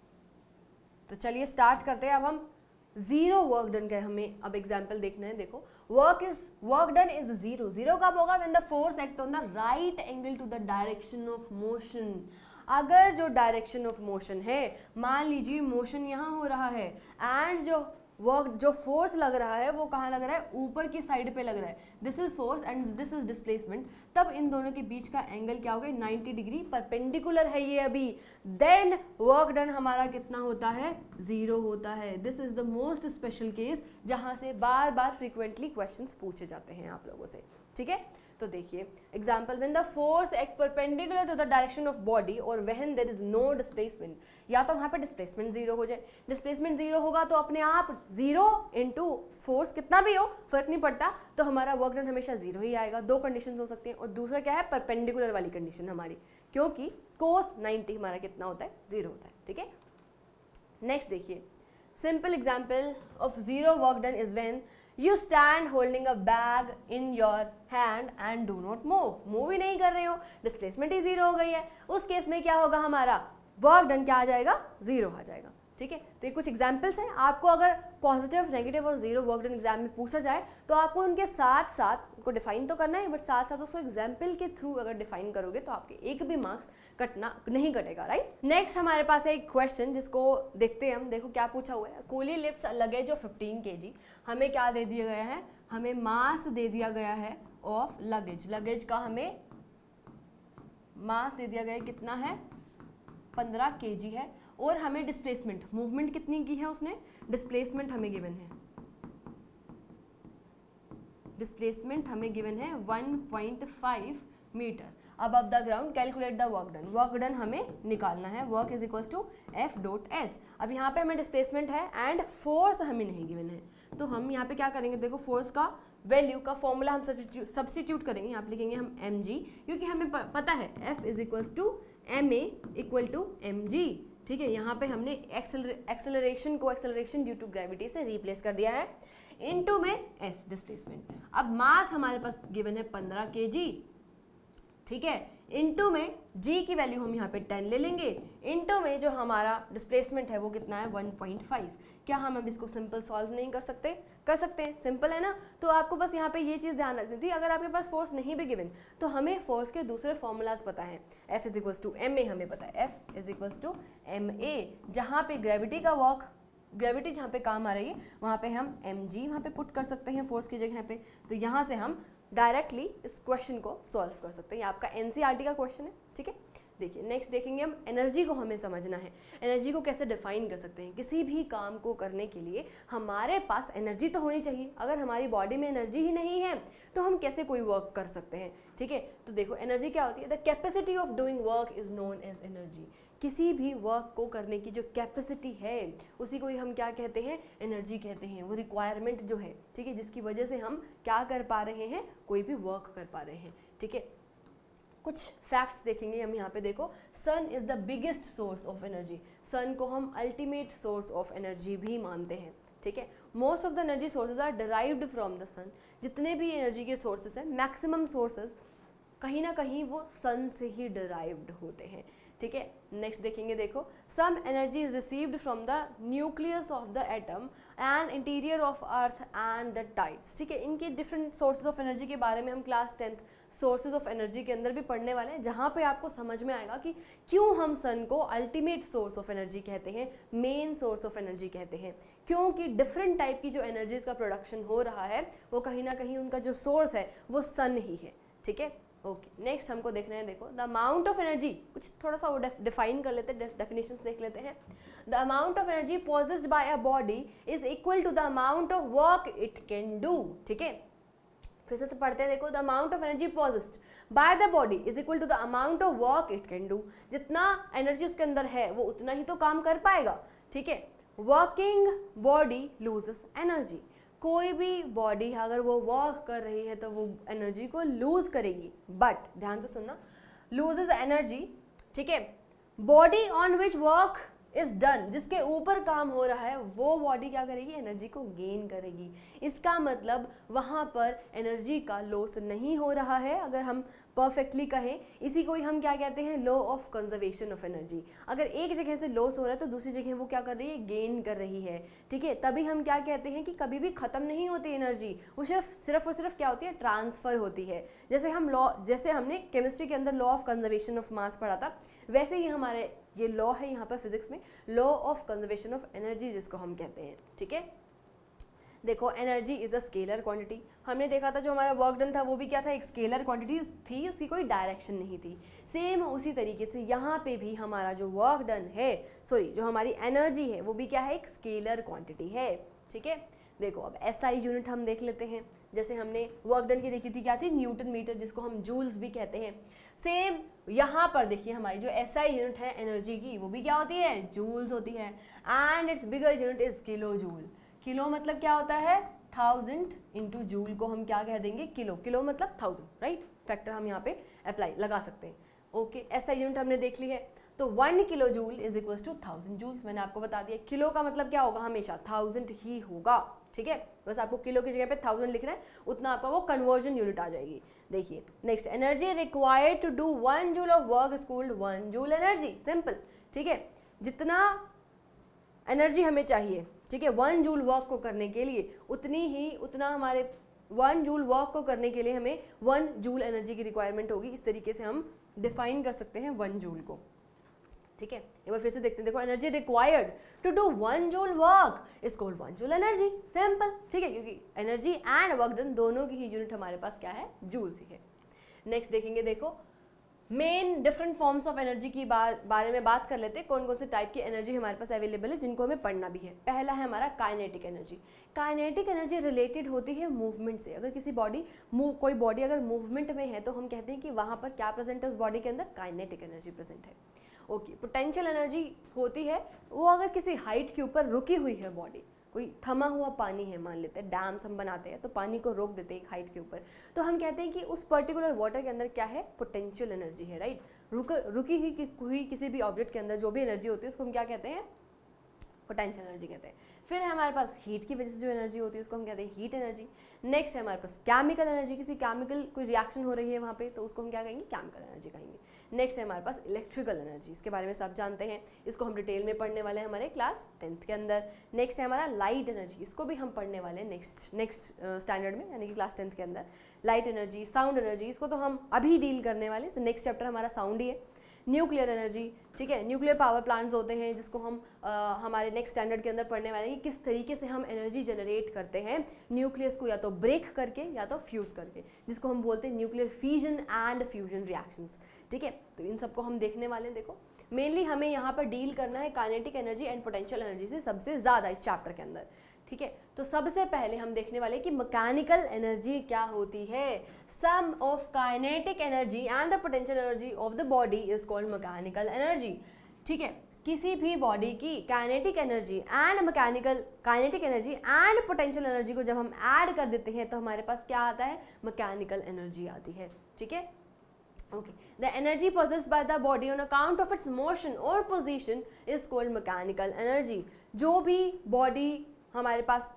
तो चलिए स्टार्ट करते हैं। अब हम जीरो वर्क डन का हमें अब एग्जाम्पल देखना है। देखो, work done is zero. Zero कब होगा, when the force act on the right angle to the direction of motion. अगर जो डायरेक्शन ऑफ मोशन है, मान लीजिए मोशन यहाँ हो रहा है एंड जो फोर्स लग रहा है वो कहाँ लग रहा है, ऊपर की साइड पे लग रहा है, this is force and this is displacement, तब इन दोनों के बीच का एंगल क्या हो गया, 90 डिग्री परपेंडिकुलर है ये अभी, देन वर्क डन हमारा कितना होता है, 0 होता है। This is the most special case जहाँ से बार बार फ्रीक्वेंटली क्वेश्चंस पूछे जाते हैं आप लोगों से, ठीक है। तो देखिए example, when the force act perpendicular to the direction of body और when there is no displacement, या तो वहाँ पे डिस्प्लेसमेंट 0 हो जाए, डिस्प्लेसमेंट 0 होगा तो अपने आप 0 इंटू फोर्स कितना भी हो फर्क नहीं पड़ता, तो हमारा वर्क डन हमेशा 0 ही आएगा। दो कंडीशन हो सकती हैं, और दूसरा क्या है, परपेंडिकुलर वाली कंडीशन हमारी, क्योंकि कोस 90 हमारा कितना होता है, 0 होता है, ठीक है। नेक्स्ट देखिए, simple example of zero work done is when you stand holding a bag in your hand and do not move ही नहीं कर रहे हो, डिस्प्लेसमेंट ही 0 हो गई है, उस केस में क्या होगा, हमारा वर्क डन क्या आ जाएगा, 0 आ जाएगा, ठीक है। तो ये कुछ एग्जाम्पल्स हैं। आपको अगर पॉजिटिव, नेगेटिव और 0 वर्क डन एग्जाम में पूछा जाए तो आपको उनके साथ साथ उनको डिफाइन तो करना है, बट साथ साथ उसको एग्जाम्पल के थ्रू अगर डिफाइन करोगे तो आपके एक भी मार्क्स नहीं कटेगा, राइट। नेक्स्ट हमारे पास है एक क्वेश्चन जिसको देखते हैं हम। देखो क्या पूछा हुआ है, coolie lifts luggage of 15 kg। हमें क्या दे दिया गया है, हमें मास दे दिया गया है ऑफ लगेज। लगेज का हमें मास दे दिया गया है, कितना है, 15 kg है, और हमें डिस्प्लेसमेंट, मूवमेंट कितनी की है उसने, डिस्प्लेसमेंट हमें गिवन है, डिस्प्लेसमेंट हमें गिवन है 1.5 metre above the ground. Calculate the work done. Work done हमें निकालना है, work is equals to F.S। अब यहाँ पे हमें डिस्प्लेसमेंट है एंड फोर्स हमें नहीं गिवन है, तो हम यहाँ पे क्या करेंगे, देखो फोर्स का वैल्यू का फॉर्मूला हम सब्स्टिट्यूट करेंगे। यहाँ पे लिखेंगे हम mg, क्योंकि हमें पता है F is equals to ma equal to mg, ठीक है। यहाँ पे हमने एक्सेलरेशन को एक्सेलरेशन ड्यू टू ग्रेविटी से रिप्लेस कर दिया है, इनटू में s डिस्प्लेसमेंट। अब मास हमारे पास गिवन है 15 kg, ठीक है, इनटू में g की वैल्यू हम यहाँ पे 10 ले लेंगे, इनटू में जो हमारा डिस्प्लेसमेंट है वो कितना है 1.5। क्या हम अब इसको सिंपल सॉल्व नहीं कर सकते? कर सकते हैं, सिंपल है ना। तो आपको बस यहाँ पे ये चीज़ ध्यान रखनी थी, अगर आपके पास फोर्स नहीं भी गिवन तो हमें फोर्स के दूसरे फॉर्मूलाज पता है। F = ma हमें पता है, F = ma, जहाँ पे ग्रेविटी का वर्क, ग्रेविटी जहाँ पे काम आ रही है वहाँ पे हम mg वहाँ पे पुट कर सकते हैं फोर्स की जगह पे। तो यहाँ से हम डायरेक्टली इस क्वेश्चन को सॉल्व कर सकते हैं। ये आपका एनसीईआरटी का क्वेश्चन है, ठीक है। देखिए नेक्स्ट देखेंगे हम एनर्जी को हमें समझना है, एनर्जी को कैसे डिफाइन कर सकते हैं। किसी भी काम को करने के लिए हमारे पास एनर्जी तो होनी चाहिए, अगर हमारी बॉडी में एनर्जी ही नहीं है तो हम कैसे कोई वर्क कर सकते हैं, ठीक है। तो देखो एनर्जी क्या होती है, the capacity of doing work is known as energy. किसी भी वर्क को करने की जो कैपेसिटी है उसी को ही हम क्या कहते हैं, एनर्जी कहते हैं। वो रिक्वायरमेंट जो है, ठीक है, जिसकी वजह से हम क्या कर पा रहे हैं, कोई भी वर्क कर पा रहे हैं, ठीक है। कुछ फैक्ट्स देखेंगे हम यहाँ पे। देखो sun is the biggest source of energy, sun को हम अल्टीमेट सोर्स ऑफ एनर्जी भी मानते हैं, ठीक है। Most of the energy sources are derived from the sun. जितने भी एनर्जी के सोर्सेज हैं, मैक्सिमम सोर्सेज कहीं ना कहीं वो सन से ही डिराइव्ड होते हैं, ठीक है। नेक्स्ट देखेंगे, देखो some energy is received from the nucleus of the atom and interior of earth and the tides, ठीक है। इनके डिफरेंट सोर्सेज ऑफ एनर्जी के बारे में हम class 10th sources of energy के अंदर भी पढ़ने वाले हैं, जहाँ पे आपको समझ में आएगा कि क्यों हम सन को अल्टीमेट सोर्स ऑफ एनर्जी कहते हैं, मेन सोर्स ऑफ एनर्जी कहते हैं। क्योंकि डिफरेंट टाइप की जो एनर्जीज का प्रोडक्शन हो रहा है वो कहीं ना कहीं उनका जो सोर्स है वो सन ही है, ठीक है। ओके नेक्स्ट हमको देखना है, देखो द अमाउंट ऑफ एनर्जी, कुछ थोड़ा सा वो डिफाइन कर लेते हैं, डेफिनेशंस देख लेते हैं। The amount of energy possessed by a body is equal to the amount of work it can do, ठीक है। फिर से तो पढ़ते हैं, देखो the amount of energy possessed by the body is equal to the amount of work it can do. जितना energy उसके अंदर है वो उतना ही तो काम कर पाएगा, ठीक है। वर्किंग बॉडी लूजेस एनर्जी, कोई भी बॉडी अगर वो वर्क कर रही है तो वो एनर्जी को लूज करेगी, बट ध्यान से सुनना, लूजेस एनर्जी, ठीक है। Body on which work is done, जिसके ऊपर काम हो रहा है वो बॉडी क्या करेगी, एनर्जी को गेन करेगी। इसका मतलब वहाँ पर एनर्जी का लॉस नहीं हो रहा है, अगर हम परफेक्टली कहें। इसी को ही हम क्या कहते हैं, law of conservation of energy. अगर एक जगह से लॉस हो रहा है तो दूसरी जगह वो क्या कर रही है, गेन कर रही है, ठीक है। तभी हम क्या कहते हैं कि कभी भी ख़त्म नहीं होती एनर्जी, वो सिर्फ और सिर्फ क्या होती है, ट्रांसफ़र होती है। जैसे हमने केमिस्ट्री के अंदर law of conservation of mass पढ़ा था, वैसे ही हमारे ये लॉ है यहाँ पर फिजिक्स में, law of conservation of energy जिसको हम कहते हैं, ठीक है। देखो energy is a scalar quantity, हमने देखा था जो हमारा वर्क डन था वो भी क्या था, एक स्केलर क्वांटिटी थी, उसकी कोई डायरेक्शन नहीं थी। सेम उसी तरीके से यहाँ पे भी हमारा जो वर्क डन है, जो हमारी एनर्जी है वो भी क्या है, एक स्केलर क्वांटिटी है, ठीक है। देखो अब एसआई यूनिट हम देख लेते हैं। जैसे हमने वर्क डन की देखी थी, क्या थी, न्यूटन मीटर, जिसको हम जूल्स भी कहते हैं। सेम यहाँ पर देखिए हमारी जो एसआई यूनिट है एनर्जी की, वो भी क्या होती है, जूल्स होती है। And its bigger unit is kilo joule. Kilo मतलब क्या होता है, 1000 इंटू जूल को हम क्या कह देंगे, किलो। किलो मतलब 1000, राइट, फैक्टर हम यहाँ पे अप्लाई लगा सकते हैं। ओके एसआई यूनिट हमने देख ली है, तो 1 kilo joule is equal to 1000 joules. मैंने आपको बता दिया किलो का मतलब क्या होगा, हमेशा 1000 ही होगा, ठीक है। बस आपको किलो की जगह पे 1000 लिखना है, उतना आपका वो कन्वर्जन यूनिट आ जाएगी। देखिए next, energy required to do 1 joule of work is called 1 joule energy. Simple, ठीक है। जितना एनर्जी हमें चाहिए, ठीक है, 1 जूल वर्क को करने के लिए, उतना हमारे 1 जूल वर्क को करने के लिए हमें 1 जूल एनर्जी की रिक्वायरमेंट होगी। इस तरीके से हम डिफाइन कर सकते हैं 1 जूल को, ठीक है। एक बार फिर से देखते हैं, देखो energy required to do 1 joule work is called 1 joule energy. Simple, ठीक है, क्योंकि एनर्जी एंड वर्क डन दोनों की ही यूनिट हमारे पास क्या है, जूल्स ही है। नेक्स्ट देखेंगे, देखो main different forms of energy की बारे में बात कर लेते हैं। कौन कौन से टाइप की एनर्जी हमारे पास अवेलेबल है, जिनको हमें पढ़ना भी है। पहला है हमारा kinetic energy. Kinetic energy related होती है मूवमेंट से। अगर कोई बॉडी अगर मूवमेंट में है तो हम कहते हैं कि वहाँ पर क्या प्रेजेंट है उस बॉडी के अंदर, काइनेटिक एनर्जी प्रेजेंट है। ओके, पोटेंशियल एनर्जी होती है वो अगर किसी हाइट के ऊपर रुकी हुई है बॉडी, कोई थमा हुआ पानी है, मान लेते हैं डैम्स हम बनाते हैं तो पानी को रोक देते हैं एक हाइट के ऊपर, तो हम कहते हैं कि उस पर्टिकुलर वाटर के अंदर क्या है, पोटेंशियल एनर्जी है, राइट। रुकी हुई किसी भी ऑब्जेक्ट के अंदर जो भी एनर्जी होती है उसको हम क्या कहते हैं, पोटेंशियल एनर्जी कहते हैं। फिर हमारे पास हीट की वजह से जो एनर्जी होती है उसको हम कहते हैं हीट एनर्जी। नेक्स्ट है हमारे पास केमिकल एनर्जी, किसी केमिकल कोई रिएक्शन हो रही है वहाँ पे तो उसको हम क्या कहेंगे, केमिकल एनर्जी कहेंगे। नेक्स्ट है हमारे पास इलेक्ट्रिकल एनर्जी, इसके बारे में सब जानते हैं, इसको हम डिटेल में पढ़ने वाले हैं हमारे क्लास 10th के अंदर। नेक्स्ट है हमारा लाइट एनर्जी, इसको भी हम पढ़ने वाले हैं नेक्स्ट स्टैंडर्ड में यानी कि क्लास 10th के अंदर। लाइट एनर्जी, साउंड एनर्जी, इसको तो हम अभी डील करने वाले हैं, नेक्स्ट चैप्टर हमारा साउंड ही है। न्यूक्लियर एनर्जी, ठीक है, न्यूक्लियर पावर प्लांट्स होते हैं जिसको हम हमारे नेक्स्ट स्टैंडर्ड के अंदर पढ़ने वाले हैं कि किस तरीके से हम एनर्जी जनरेट करते हैं न्यूक्लियस को या तो ब्रेक करके या तो फ्यूज़ करके, जिसको हम बोलते हैं nuclear fusion and fusion reactions, ठीक है। तो इन सबको हम देखने वाले हैं। देखो मेनली हमें यहाँ पर डील करना है kinetic energy and potential energy से सबसे ज़्यादा इस चैप्टर के अंदर, ठीक है। तो सबसे पहले हम देखने वाले कि मैकेनिकल एनर्जी क्या होती है। Sum of kinetic energy and the potential energy of the body is called mechanical energy, ठीक है। किसी भी बॉडी की kinetic energy and kinetic energy and potential energy को जब हम ऐड कर देते हैं तो हमारे पास क्या आता है, मैकेनिकल एनर्जी आती है, ठीक है। Okay, the energy possessed by the body on account of its motion or position is called mechanical energy। जो भी बॉडी हमारे पास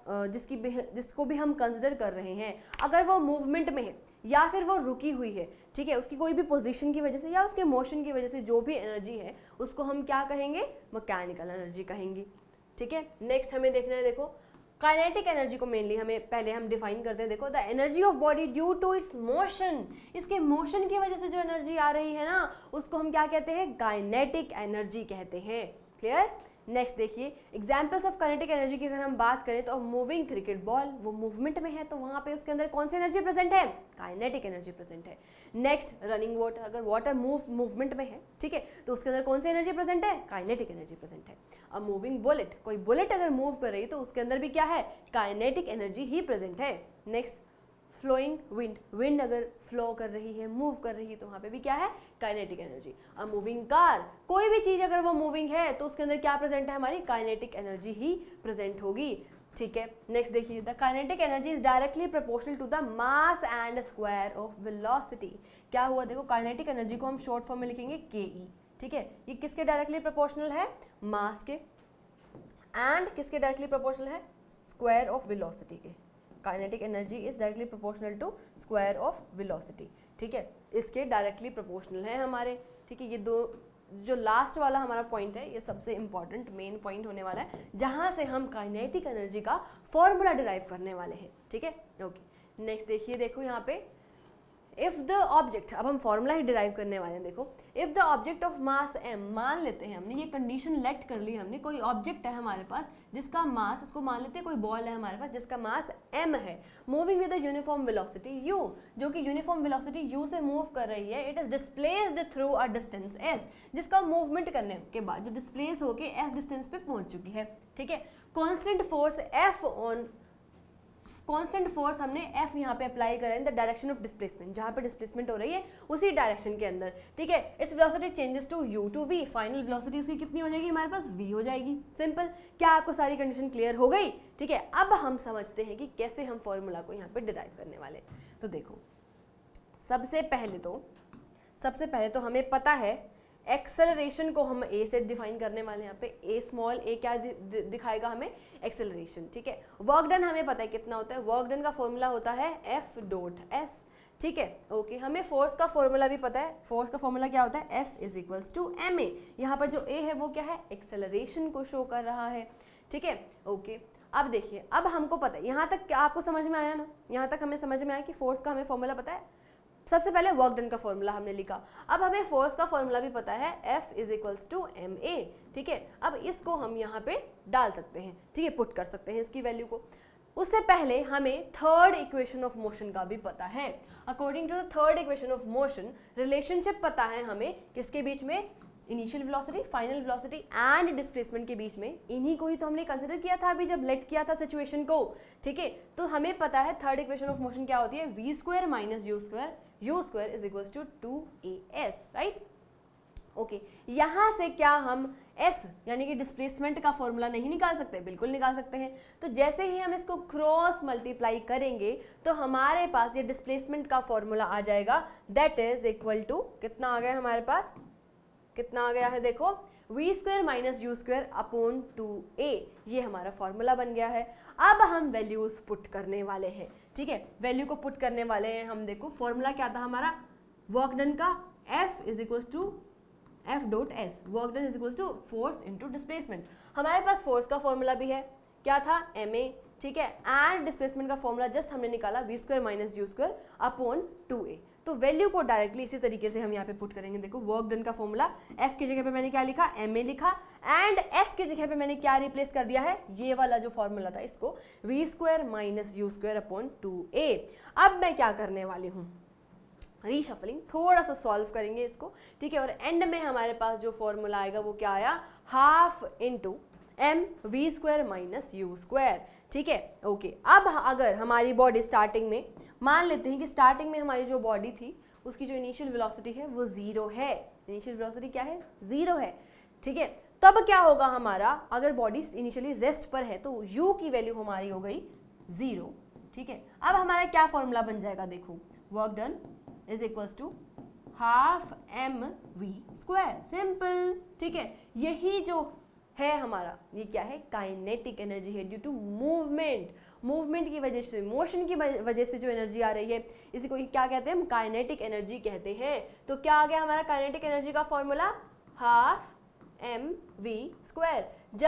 जिसको भी हम कंसिडर कर रहे हैं, अगर वो मूवमेंट में है या फिर वो रुकी हुई है, ठीक है, उसकी कोई भी पोजीशन की वजह से या उसके मोशन की वजह से जो भी एनर्जी है उसको हम क्या कहेंगे, मैकेनिकल एनर्जी कहेंगे, ठीक है। नेक्स्ट हमें देखना है, देखो काइनेटिक एनर्जी को मेनली हमें पहले हम डिफाइन करते हैं। देखो the energy of body due to its motion, इसके मोशन की वजह से जो एनर्जी आ रही है ना उसको हम क्या कहते हैं, काइनेटिक एनर्जी कहते हैं। क्लियर। नेक्स्ट देखिए एग्जांपल्स ऑफ काइनेटिक एनर्जी की अगर हम बात करें तो मूविंग क्रिकेट बॉल, वो मूवमेंट में है तो वहाँ पे उसके अंदर कौन सी एनर्जी प्रेजेंट है, काइनेटिक एनर्जी प्रेजेंट है। नेक्स्ट रनिंग वाटर, अगर वाटर मूवमेंट में है, ठीक है, तो उसके अंदर कौन सी एनर्जी प्रेजेंट है, काइनेटिक एनर्जी प्रेजेंट है। अब मूविंग बुलेट, कोई बुलेट अगर मूव कर रही है तो उसके अंदर भी क्या है, काइनेटिक एनर्जी ही प्रेजेंट है। नेक्स्ट फ्लोइंग विंड, विंड अगर फ्लो कर रही है, मूव कर रही है तो वहाँ पे भी क्या है, काइनेटिक एनर्जी। अब मूविंग कार, कोई भी चीज़ अगर वो मूविंग है तो उसके अंदर क्या प्रेजेंट है, हमारी काइनेटिक एनर्जी ही प्रेजेंट होगी, ठीक है। नेक्स्ट देखिए the kinetic energy is directly proportional to the mass and square of velocity. क्या हुआ, देखो काइनेटिक एनर्जी को हम शॉर्ट फॉर्म में लिखेंगे के, ठीक है। ये किसके डायरेक्टली प्रोपोर्शनल है, मास के, एंड किसके डायरेक्टली प्रोपोर्शनल है, स्क्वायर ऑफ वेलोसिटी के। Kinetic energy is directly proportional to square of velocity, ठीक है, इसके डायरेक्टली प्रोपोर्शनल है हमारे, ठीक है। ये दो जो लास्ट वाला हमारा पॉइंट है ये सबसे इंपॉर्टेंट मेन पॉइंट होने वाला है जहां से हम काइनेटिक एनर्जी का फॉर्मूला डिराइव करने वाले हैं, ठीक है। ओके नेक्स्ट देखिए, देखो यहाँ पे इफ द ऑब्जेक्ट, अब हम फॉर्मूला ही डिराइव करने वाले हैं। देखो if the object of mass m, मान लेते हैं हमने ये कंडीशन लेट कर ली हमने, कोई ऑब्जेक्ट है हमारे पास जिसका मास, इसको मान लेते हैं कोई बॉल है हमारे पास जिसका मास m है, moving with the uniform velocity u, जो कि यूनिफॉर्म वेलोसिटी u से मूव कर रही है, it is displaced through a distance s, जिसका मूवमेंट करने के बाद जो डिस्प्लेस होके s डिस्टेंस पे पहुंच चुकी है, ठीक है। Constant force F on, constant force हमने F यहाँ पे अप्लाई करा in the direction of displacement, जहाँ पे डिस्प्लेसमेंट हो रही है उसी डायरेक्शन के अंदर, ठीक है। Its velocity changes to u to v, final velocity उसकी कितनी हो जाएगी, हमारे पास v हो जाएगी। सिंपल। क्या आपको सारी कंडीशन क्लियर हो गई, ठीक है। अब हम समझते हैं कि कैसे हम फॉर्मूला को यहाँ पे डिराइव करने वाले। तो देखो सबसे पहले तो हमें पता है एक्सेलरेशन को हम a से डिफाइन करने वाले हैं। यहाँ पे a स्मॉल a क्या दिखाएगा हमें, एक्सेलरेशन, ठीक है। वर्क डन हमें पता है कितना होता है, वर्क डन का फॉर्मूला होता है F डॉट S, ठीक है। ओके हमें फोर्स का फॉर्मूला भी पता है, फोर्स का फॉर्मूला क्या होता है, F is equals to ma। यहाँ पर जो a है वो क्या है, एक्सेलरेशन को शो कर रहा है, ठीक है। ओके अब देखिए, अब हमको पता है, यहाँ तक आपको समझ में आया ना, यहाँ तक हमें समझ में आया कि फोर्स का हमें फॉर्मूला पता है। सबसे पहले वर्क डन का फॉर्मूला हमने लिखा, अब हमें फोर्स का फॉर्मूला भी पता है, F is equals to ma, ठीक है। अब इसको हम यहाँ पे डाल सकते हैं, ठीक है, पुट कर सकते हैं इसकी वैल्यू को। उससे पहले हमें थर्ड इक्वेशन ऑफ मोशन का भी पता है। According to the third equation of motion relationship पता है हमें किसके बीच में, initial velocity, final velocity and displacement के बीच में। इन्हीं को ही तो हमने कंसिडर किया था अभी जब लेट किया था सिचुएशन को, ठीक है। तो हमें पता है थर्ड इक्वेशन ऑफ मोशन क्या होती है, v square minus u square is equals to 2as, right. Okay यहाँ से क्या हम s यानी कि डिस्प्लेसमेंट का फॉर्मूला नहीं निकाल सकते, बिल्कुल निकाल सकते हैं। तो जैसे ही हम इसको क्रॉस मल्टीप्लाई करेंगे तो हमारे पास ये डिस्प्लेसमेंट का फॉर्मूला आ जाएगा, दैट इज इक्वल टू कितना आ गया हमारे पास, कितना आ गया है, देखो v² minus u² upon 2a, ये हमारा फॉर्मूला बन गया है। अब हम वैल्यूज पुट करने वाले हैं, ठीक है, वैल्यू को पुट करने वाले हैं हम। देखो फॉर्मूला क्या था हमारा, वर्क डन का F is equal to F dot S, work done is equal to force into displacement. हमारे पास फोर्स का फॉर्मूला भी है, क्या था, ma, ठीक है, एंड डिस्प्लेसमेंट का फॉर्मूला जस्ट हमने निकाला v² minus u² upon 2a। तो वैल्यू को डायरेक्टली इसी तरीके से हम यहाँ पे पुट करेंगे। देखो वर्क डन का फॉर्मूला F की जगह पे मैंने क्या लिखा, ma लिखा, एंड S की जगह पे मैंने क्या रिप्लेस कर दिया है, ये वाला जो फॉर्मूला था इसको v² minus u² upon 2a। अब मैं क्या करने वाली हूँ, रीशफलिंग, थोड़ा सा सॉल्व करेंगे इसको, ठीक है, और एंड में हमारे पास जो फॉर्मूला आएगा वो क्या आया, half into M v² minus u², ठीक है, ओके। अब अगर हमारी बॉडी स्टार्टिंग में, मान लेते हैं कि स्टार्टिंग में हमारी जो बॉडी थी उसकी जो इनिशियल वेलोसिटी है वो 0 है, इनिशियल वेलोसिटी क्या है, 0 है, ठीक है। तब क्या होगा हमारा, अगर बॉडी इनिशियली रेस्ट पर है तो u की वैल्यू हमारी हो गई 0, ठीक है। अब हमारा क्या फॉर्मूला बन जाएगा, देखो work done is equals to half mv², simple, ठीक है। यही जो है हमारा, ये क्या है, काइनेटिक एनर्जी है, ड्यू टू मूवमेंट, मूवमेंट की वजह से, मोशन की वजह से जो एनर्जी आ रही है, इसी को क्या कहते हैं, हम काइनेटिक एनर्जी कहते हैं। तो क्या आ गया हमारा काइनेटिक एनर्जी का फॉर्मूला, हाफ mv²।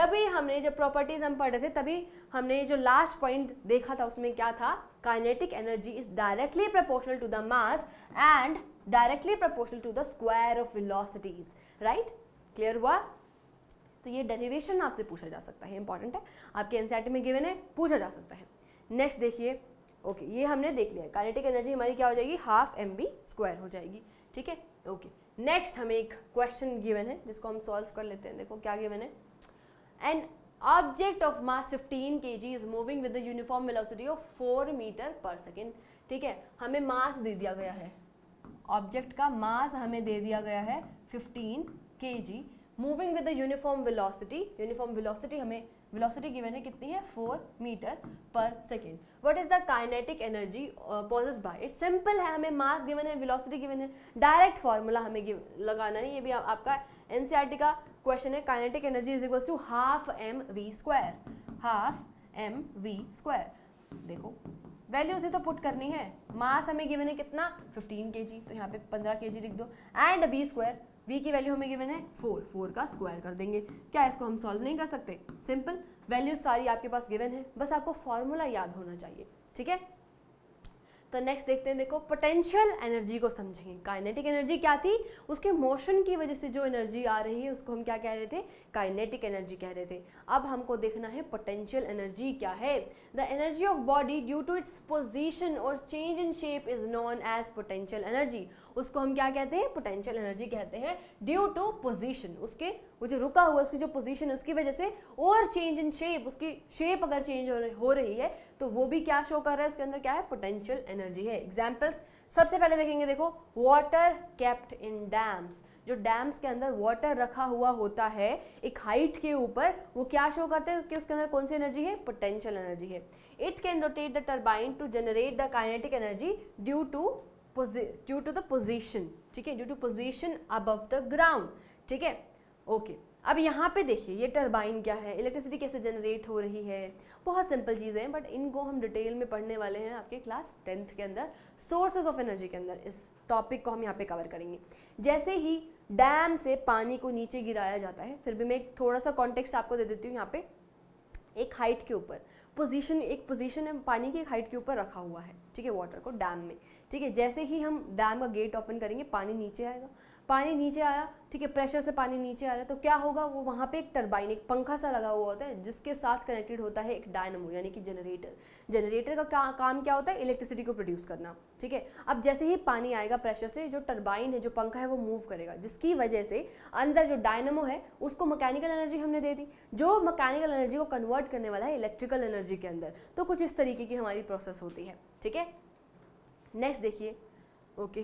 जब प्रॉपर्टीज हम पढ़ रहे थे तभी हमने जो लास्ट पॉइंट देखा था उसमें क्या था, kinetic energy is directly proportional to the mass and directly proportional to the square of velocities, right, clear हुआ। तो ये डेरिवेशन आपसे पूछा जा सकता है, इंपॉर्टेंट है, आपके एनसीईआरटी में गिवन है, पूछा जा सकता है। नेक्स्ट देखिए, ओके, ये हमने देख लिया, काइनेटिक एनर्जी हमारी क्या हो जाएगी, हाफ mv² हो जाएगी, ठीक है, ओके। नेक्स्ट हमें एक क्वेश्चन गिवन है जिसको हम सॉल्व कर लेते हैं। देखो क्या गिवन है, an object of mass 15 kg is moving with the uniform velocity of 4 metre per second, ठीक है। हमें मास दे दिया गया है, ऑब्जेक्ट का मास हमें दे दिया गया है 15 kg, moving with the uniform velocity हमें वेलोसिटी गिवन है कितनी है, 4 metre per second. What is the kinetic energy possessed by it, simple है, हमें मास गिवन है, वेलोसिटी गिवन है, डायरेक्ट फॉर्मूला हमें लगाना है। ये भी आपका एनसीईआरटी का क्वेश्चन है, kinetic energy is equals to half mv², half mv²। देखो वैल्यू से तो पुट करनी है, मास हमें गिवन है कितना, 15 kg, तो यहाँ पे 15 kg लिख दो, एंड v² v की वैल्यू हमें गिवन है 4 का स्क्वायर कर देंगे। क्या इसको हम सॉल्व नहीं कर सकते, सिंपल, वैल्यू सारी आपके पास गिवन है, बस आपको फॉर्मूला याद होना चाहिए, ठीक है। तो नेक्स्ट देखते हैं, देखो पोटेंशियल एनर्जी को समझेंगे। काइनेटिक एनर्जी क्या थी, उसके मोशन की वजह से जो एनर्जी आ रही है उसको हम क्या कह रहे थे, काइनेटिक एनर्जी कह रहे थे। अब हमको देखना है पोटेंशियल एनर्जी क्या है। The energy of body due to its position और change in shape is known as potential energy. उसको हम क्या कहते हैं, पोटेंशियल एनर्जी कहते हैं, ड्यू टू पोजीशन, उसके वो जो रुका हुआ उसकी जो पोजीशन है उसकी वजह से, और चेंज इन शेप, उसकी शेप अगर चेंज हो रही है तो वो भी क्या शो कर रहा है, उसके अंदर क्या है, पोटेंशियल एनर्जी है। एग्जांपल्स सबसे पहले देखेंगे, देखो वाटर केप्ट इन डैम्स, जो डैम्स के अंदर वाटर रखा हुआ होता है एक हाइट के ऊपर, वो क्या शो करते हैं कि उसके अंदर कौन सी एनर्जी है, पोटेंशियल एनर्जी है। It can rotate the turbine to generate the kinetic energy due to the position, ठीक है, due to position above the ground, ठीक है, ओके। अब यहाँ पे देखिए ये टरबाइन क्या है, इलेक्ट्रिसिटी कैसे जनरेट हो रही है, बहुत सिंपल चीज़ें हैं, बट इनको हम डिटेल में पढ़ने वाले हैं आपके क्लास 10th के अंदर, सोर्सेज ऑफ एनर्जी के अंदर। इस टॉपिक को हम यहाँ पे कवर करेंगे। जैसे ही डैम से पानी को नीचे गिराया जाता है, फिर भी मैं एक थोड़ा सा कॉन्टेक्स्ट आपको दे देती हूँ। यहाँ पे एक हाइट के ऊपर एक पोजीशन है, पानी की एक हाइट के ऊपर रखा हुआ है, ठीक है, वाटर को डैम में, ठीक है। जैसे ही हम डैम का गेट ओपन करेंगे पानी नीचे आएगा, पानी नीचे आया, ठीक है, प्रेशर से पानी नीचे आ रहा है, तो क्या होगा, वो वहाँ पे एक टरबाइन, एक पंखा सा लगा हुआ होता है जिसके साथ कनेक्टेड होता है एक डायनमो यानी कि जनरेटर। जनरेटर का काम क्या होता है, इलेक्ट्रिसिटी को प्रोड्यूस करना, ठीक है। अब जैसे ही पानी आएगा प्रेशर से, जो टरबाइन है, जो पंखा है, वो मूव करेगा, जिसकी वजह से अंदर जो डायनमो है उसको मैकेनिकल एनर्जी हमने दे दी, जो मैकेनिकल एनर्जी को कन्वर्ट करने वाला है इलेक्ट्रिकल एनर्जी के अंदर। तो कुछ इस तरीके की हमारी प्रोसेस होती है, ठीक है। नेक्स्ट देखिए, okay,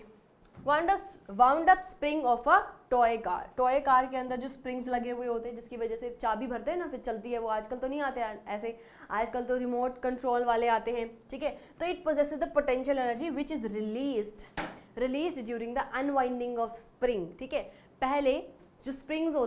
wound up spring of a toy car. Toy car के अंदर जो स्प्रिंग्स लगे हुए होते हैं जिसकी वजह से चाबी भरते हैं ना, फिर चलती है, वो आजकल तो नहीं आते ऐसे, आजकल तो रिमोट कंट्रोल वाले आते हैं, ठीक है। तो it possesses the potential energy which is released during the unwinding of spring, ठीक है। पहले जो स्प्रिंग्स होते हैं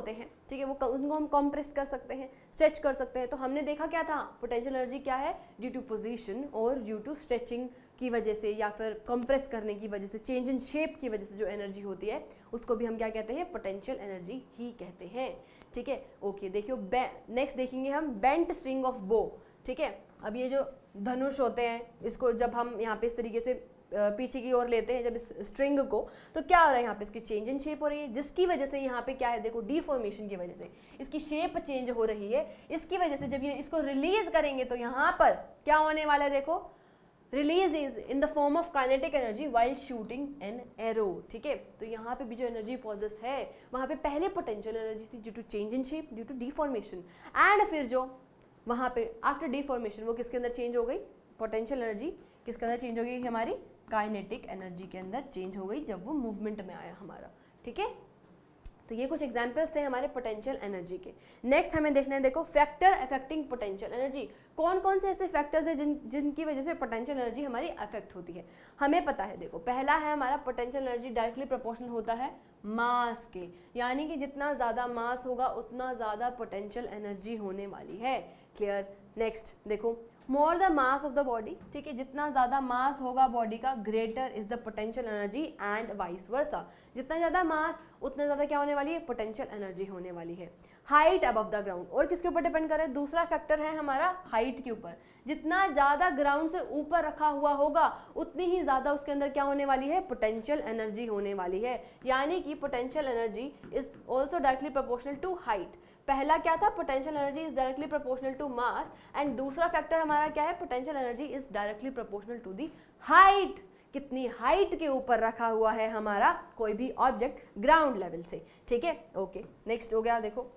ठीक है, वो उनको हम कंप्रेस कर सकते हैं, स्ट्रेच कर सकते हैं। तो हमने देखा क्या था, पोटेंशियल एनर्जी क्या है, ड्यू टू पोजीशन और ड्यू टू स्ट्रेचिंग की वजह से या फिर कंप्रेस करने की वजह से, चेंज इन शेप की वजह से जो एनर्जी होती है उसको भी हम क्या कहते हैं, पोटेंशियल एनर्जी ही कहते हैं। ठीक है, ओके, देखियो नेक्स्ट देखेंगे हम बेंट स्ट्रिंग ऑफ बो। ठीक है, अब ये जो धनुष होते हैं, इसको जब हम यहाँ पे इस तरीके से पीछे की ओर लेते हैं जब इस स्ट्रिंग को, तो क्या हो रहा है, यहाँ पे इसकी चेंज इन शेप हो रही है, जिसकी वजह से यहाँ पे क्या है, देखो डिफॉर्मेशन की वजह से इसकी शेप चेंज हो रही है। इसकी वजह से जब ये इसको रिलीज करेंगे तो यहाँ पर क्या होने वाला है, देखो release in the form of kinetic energy while shooting an arrow. ठीक है, तो यहाँ पे भी जो एनर्जी पॉजेस है वहाँ पे पहले पोटेंशियल एनर्जी थी due to change in shape, due to deformation, and फिर जो वहाँ पे आफ्टर डिफॉर्मेशन वो किसके अंदर चेंज हो गई, पोटेंशियल एनर्जी किसके अंदर चेंज हो गई, हमारी काइनेटिक एनर्जी के अंदर चेंज हो गई जब वो मूवमेंट में आया हमारा। ठीक है, तो ये कुछ एग्जांपल्स थे हमारे पोटेंशियल एनर्जी के। नेक्स्ट हमें देखना है, देखो फैक्टर अफेक्टिंग पोटेंशियल एनर्जी। कौन कौन से ऐसे फैक्टर्स हैं जिनकी वजह से पोटेंशियल एनर्जी हमारी अफेक्ट होती है। हमें पता है, देखो पहला है हमारा पोटेंशियल एनर्जी डायरेक्टली प्रोपोर्शनल होता है मास के, यानी कि जितना ज़्यादा मास होगा उतना ज़्यादा पोटेंशियल एनर्जी होने वाली है। क्लियर। नेक्स्ट देखो more the mass of the body. ठीक है, जितना ज़्यादा मास होगा बॉडी का greater is the potential energy and vice versa. जितना ज़्यादा मास उतना ज़्यादा क्या होने वाली है, पोटेंशियल एनर्जी होने वाली है। हाइट अबव द ग्राउंड, और किसके ऊपर डिपेंड करे, दूसरा फैक्टर है हमारा हाइट के ऊपर। जितना ज़्यादा ग्राउंड से ऊपर रखा हुआ होगा उतनी ही ज़्यादा उसके अंदर क्या होने वाली है, पोटेंशियल एनर्जी होने वाली है। यानी कि potential energy is also directly proportional to height. पहला क्या था, potential energy is directly proportional to mass, and दूसरा फैक्टर हमारा क्या है, potential energy is directly proportional to the height. कितनी हाइट के ऊपर रखा हुआ है हमारा कोई भी ऑब्जेक्ट ग्राउंड लेवल से। ठीक है, ओके। नेक्स्ट हो गया, देखो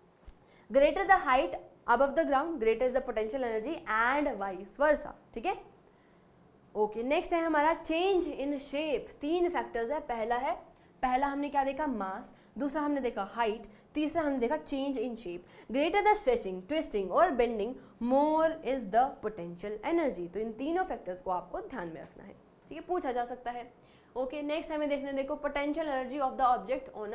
greater the height above the ground greater is the potential energy and vice versa. ठीक है, ओके। नेक्स्ट है हमारा चेंज इन शेप। तीन फैक्टर्स है, पहला हमने क्या देखा, मास, दूसरा हमने देखा हाइट, तीसरा हमने देखा change in shape. Greater the stretching, twisting और bending more is the potential energy. तो इन तीनों फैक्टर्स को आपको ध्यान में रखना है। ठीक है, पूछा जा सकता है। ओके, नेक्स्ट हमें देखने, देखो potential energy of the object on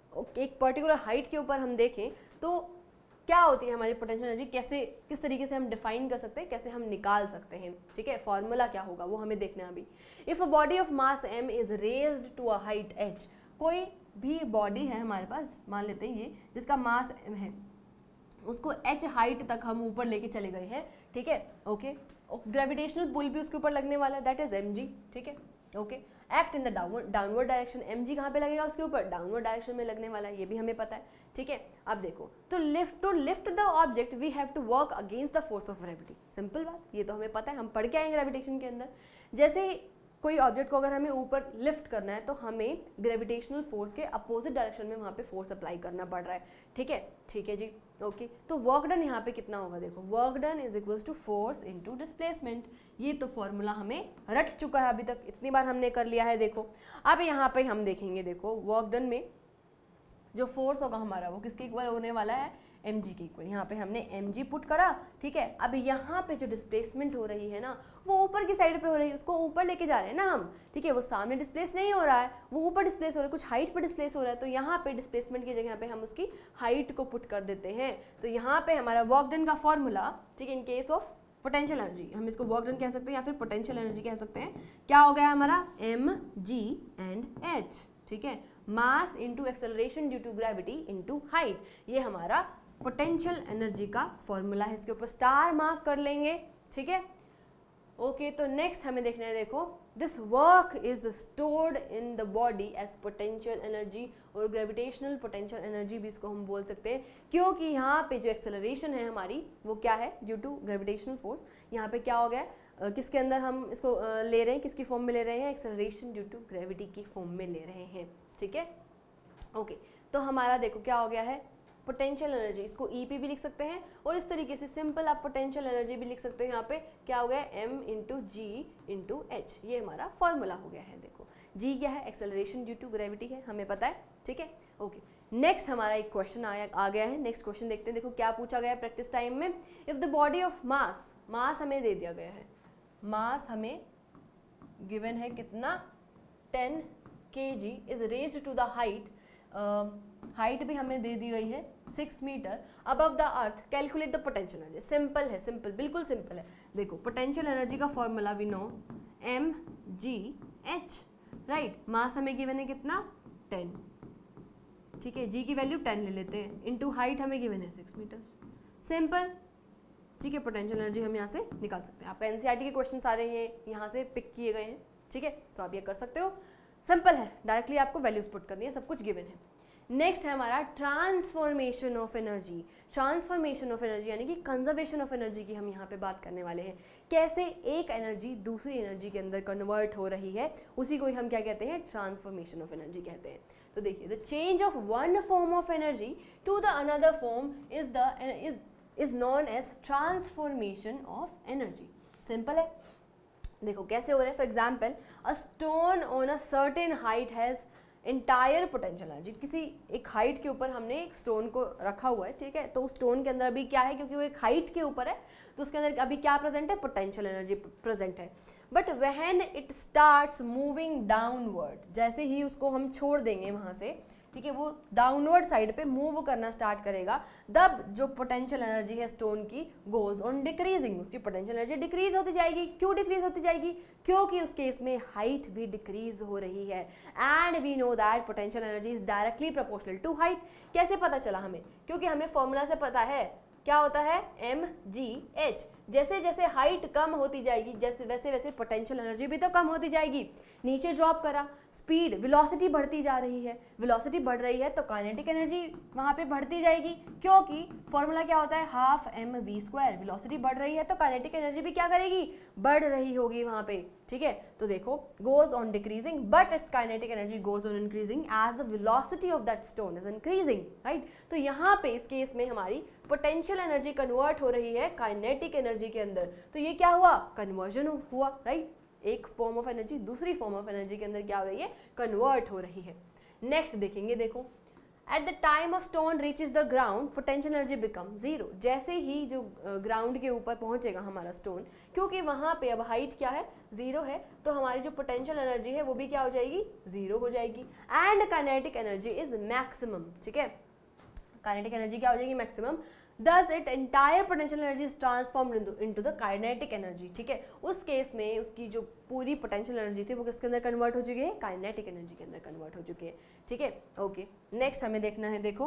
एक पर्टिकुलर हाइट के ऊपर हम देखें तो क्या होती है हमारी पोटेंशियल एनर्जी, कैसे किस तरीके से हम डिफाइन कर सकते हैं, कैसे हम निकाल सकते हैं। ठीक है, फॉर्मूला क्या होगा वो हमें देखना है अभी। If a body of mass m is raised to a height h, कोई भी बॉडी है हमारे पास, मान लेते हैं ये जिसका मास m है, उसको h हाइट तक हम ऊपर लेके चले गए हैं। ठीक है, ओके। ग्रेविटेशनल पुल भी उसके ऊपर लगने वाला है, दैट इज mg। ठीक है, okay. Act in the downward direction, mg कहाँ पे लगेगा, उसके ऊपर डाउनवर्ड डायरेक्शन में लगने वाला है, ये भी हमें पता है। ठीक है, अब देखो तो to lift the object we have to work against the force of gravity. Simple बात, ये तो हमें पता है, हम पढ़ के आए ग्रेविटेशन के अंदर। जैसे ही कोई ऑब्जेक्ट को अगर हमें ऊपर लिफ्ट करना है तो हमें ग्रेविटेशनल फोर्स के अपोजिट डायरेक्शन में वहाँ पे फोर्स अप्लाई करना पड़ रहा है। ठीक है जी, ओके। तो वर्क डन यहाँ पे कितना होगा, देखो work done is equals to force into displacement. ये तो फॉर्मूला हमें रट चुका है अभी तक, इतनी बार हमने कर लिया है। देखो अब यहाँ पे हम देखेंगे, देखो वर्क डन में जो फोर्स होगा हमारा वो किसके इक्वल होने वाला है, mg के इक्वल। यहाँ पे हमने mg पुट करा। ठीक है, अब यहाँ पे जो डिस्प्लेसमेंट हो रही है ना वो ऊपर की साइड पे हो रही है, उसको ऊपर लेके जा रहे हैं ना हम। ठीक है, वो सामने डिस्प्लेस नहीं हो रहा है, वो ऊपर डिस्प्लेस हो रहा है, कुछ हाइट पे डिस्प्लेस हो रहा है। तो यहाँ पे डिस्प्लेसमेंट की जगह पे हम उसकी हाइट को पुट कर देते हैं। तो यहाँ पे हमारा वर्क डन का फॉर्मूला, ठीक है, in case of potential energy, हम इसको वर्क डन कह सकते हैं या फिर पोटेंशियल एनर्जी कह सकते हैं। क्या हो गया हमारा, mg एंड h। ठीक है, mass into acceleration due to gravity into height, ये हमारा पोटेंशियल एनर्जी का फॉर्मूला है। इसके ऊपर स्टार मार्क कर लेंगे। ठीक है, ओके। तो नेक्स्ट हमें देखना है, देखो this work is stored in the body as potential energy, और ग्रेविटेशनल पोटेंशियल एनर्जी भी इसको हम बोल सकते हैं, क्योंकि यहाँ पे जो एक्सेलरेशन है हमारी वो क्या है, ड्यू टू ग्रेविटेशनल फोर्स। यहाँ पे क्या हो गया, किसके अंदर हम इसको ले रहे हैं, किसकी फॉर्म में ले रहे हैं, एक्सेलरेशन ड्यू टू ग्रेविटी की फॉर्म में ले रहे हैं। ठीक है, ओके। तो हमारा देखो क्या हो गया है, पोटेंशियल एनर्जी, इसको EP भी लिख सकते हैं, और इस तरीके से सिंपल आप पोटेंशियल एनर्जी भी लिख सकते हैं। यहाँ पे क्या हो गया, m into g into h, ये हमारा फॉर्मूला हो गया है। देखो g क्या है, एक्सेलरेशन ड्यू टू ग्रेविटी है, हमें पता है। ठीक है, ओके। नेक्स्ट हमारा एक क्वेश्चन आ गया है, नेक्स्ट क्वेश्चन देखते हैं। देखो क्या पूछा गया है प्रैक्टिस टाइम में, if the body of mass हमें दे दिया गया है, मास हमें गिवन है कितना, 10 kg is raised to the height height भी हमें दे दी गई है 6 metre above the earth, calculate the potential energy. Simple है, सिंपल, बिल्कुल सिंपल है। देखो पोटेंशियल एनर्जी का फॉर्मूला we know mgh, right. Mass हमें गिवन है कितना 10, ठीक है, g की वैल्यू 10 ले लेते हैं, इनटू हाइट हमें गिवन है 6 मीटर, सिंपल, ठीक है। पोटेंशियल एनर्जी हम यहाँ से निकाल सकते हैं। आप एनसीईआरटी के क्वेश्चन सारे ये यहाँ से पिक किए गए हैं, ठीक है, तो आप ये कर सकते हो, सिंपल है, डायरेक्टली आपको वैल्यूज पुट करनी है, सब कुछ गिवन है। नेक्स्ट है हमारा transformation of energy. Transformation of energy यानी कि कंजर्वेशन ऑफ एनर्जी की हम यहाँ पे बात करने वाले हैं। कैसे एक एनर्जी दूसरी एनर्जी के अंदर कन्वर्ट हो रही है, उसी को ही हम क्या कहते हैं, ट्रांसफॉर्मेशन ऑफ एनर्जी कहते हैं। तो देखिए, the change of one form of energy to the another form is known as transformation of energy. Simple है, देखो कैसे हो रहा है। For example, a stone on a certain height has entire potential energy. किसी एक हाइट के ऊपर हमने एक स्टोन को रखा हुआ है, ठीक है, तो उस स्टोन के अंदर अभी क्या है, क्योंकि वो एक हाइट के ऊपर है तो उसके अंदर अभी क्या प्रेजेंट है, पोटेंशियल एनर्जी प्रेजेंट है। But when it starts moving downward, जैसे ही उसको हम छोड़ देंगे वहां से, ठीक है, वो डाउनवर्ड साइड पे मूव करना स्टार्ट करेगा, तब जो पोटेंशियल एनर्जी है स्टोन की गोज ऑन डिक्रीजिंग, उसकी पोटेंशियल एनर्जी डिक्रीज होती जाएगी। क्यों डिक्रीज होती जाएगी, क्योंकि उस केस में हाइट भी डिक्रीज हो रही है। And we know that potential energy is directly proportional to height. कैसे पता चला हमें, क्योंकि हमें फॉर्मूला से पता है क्या होता है, mgh। जैसे जैसे हाइट कम होती जाएगी, जैसे वैसे वैसे पोटेंशियल एनर्जी भी तो कम होती जाएगी। नीचे ड्रॉप करा, स्पीड, वेलोसिटी बढ़ती जा रही है, वेलोसिटी बढ़ रही है तो काइनेटिक एनर्जी वहां पे बढ़ती जाएगी, क्योंकि फॉर्मूला क्या होता है, हाफ mv²। वेलोसिटी बढ़ रही है तो काइनेटिक एनर्जी भी क्या करेगी, बढ़ रही होगी वहां पे, ठीक है। तो देखो, goes on decreasing but its kinetic energy goes on increasing as the velocity of that stone is increasing, right. तो यहाँ पे इस केस में हमारी पोटेंशियल एनर्जी कन्वर्ट हो रही है काइनेटिक एनर्जी के अंदर। तो ये क्या हुआ, कन्वर्जन हुआ, राइट। एक फॉर्म ऑफ एनर्जी दूसरी फॉर्म ऑफ एनर्जी के अंदर क्या हो रही है, कन्वर्ट हो रही है। नेक्स्ट देखेंगे, देखो, at the time of stone reaches the ground potential energy become zero. जैसे ही जो ग्राउंड के ऊपर पहुंचेगा हमारा स्टोन, क्योंकि वहां पे अब हाइट क्या है, जीरो है, तो हमारी जो पोटेंशियल एनर्जी है वो भी क्या हो जाएगी, जीरो हो जाएगी। And kinetic energy is maximum, ठीक है, काइनेटिक एनर्जी क्या हो जाएगी, maximum. Thus its entire potential energy is transformed into the kinetic energy, ठीक है। उस केस में उसकी जो पूरी पोटेंशियल एनर्जी थी वो किसके अंदर कन्वर्ट हो चुकी है, काइनेटिक एनर्जी के अंदर कन्वर्ट हो चुकी है, ठीक है, ओके। नेक्स्ट हमें देखना है, देखो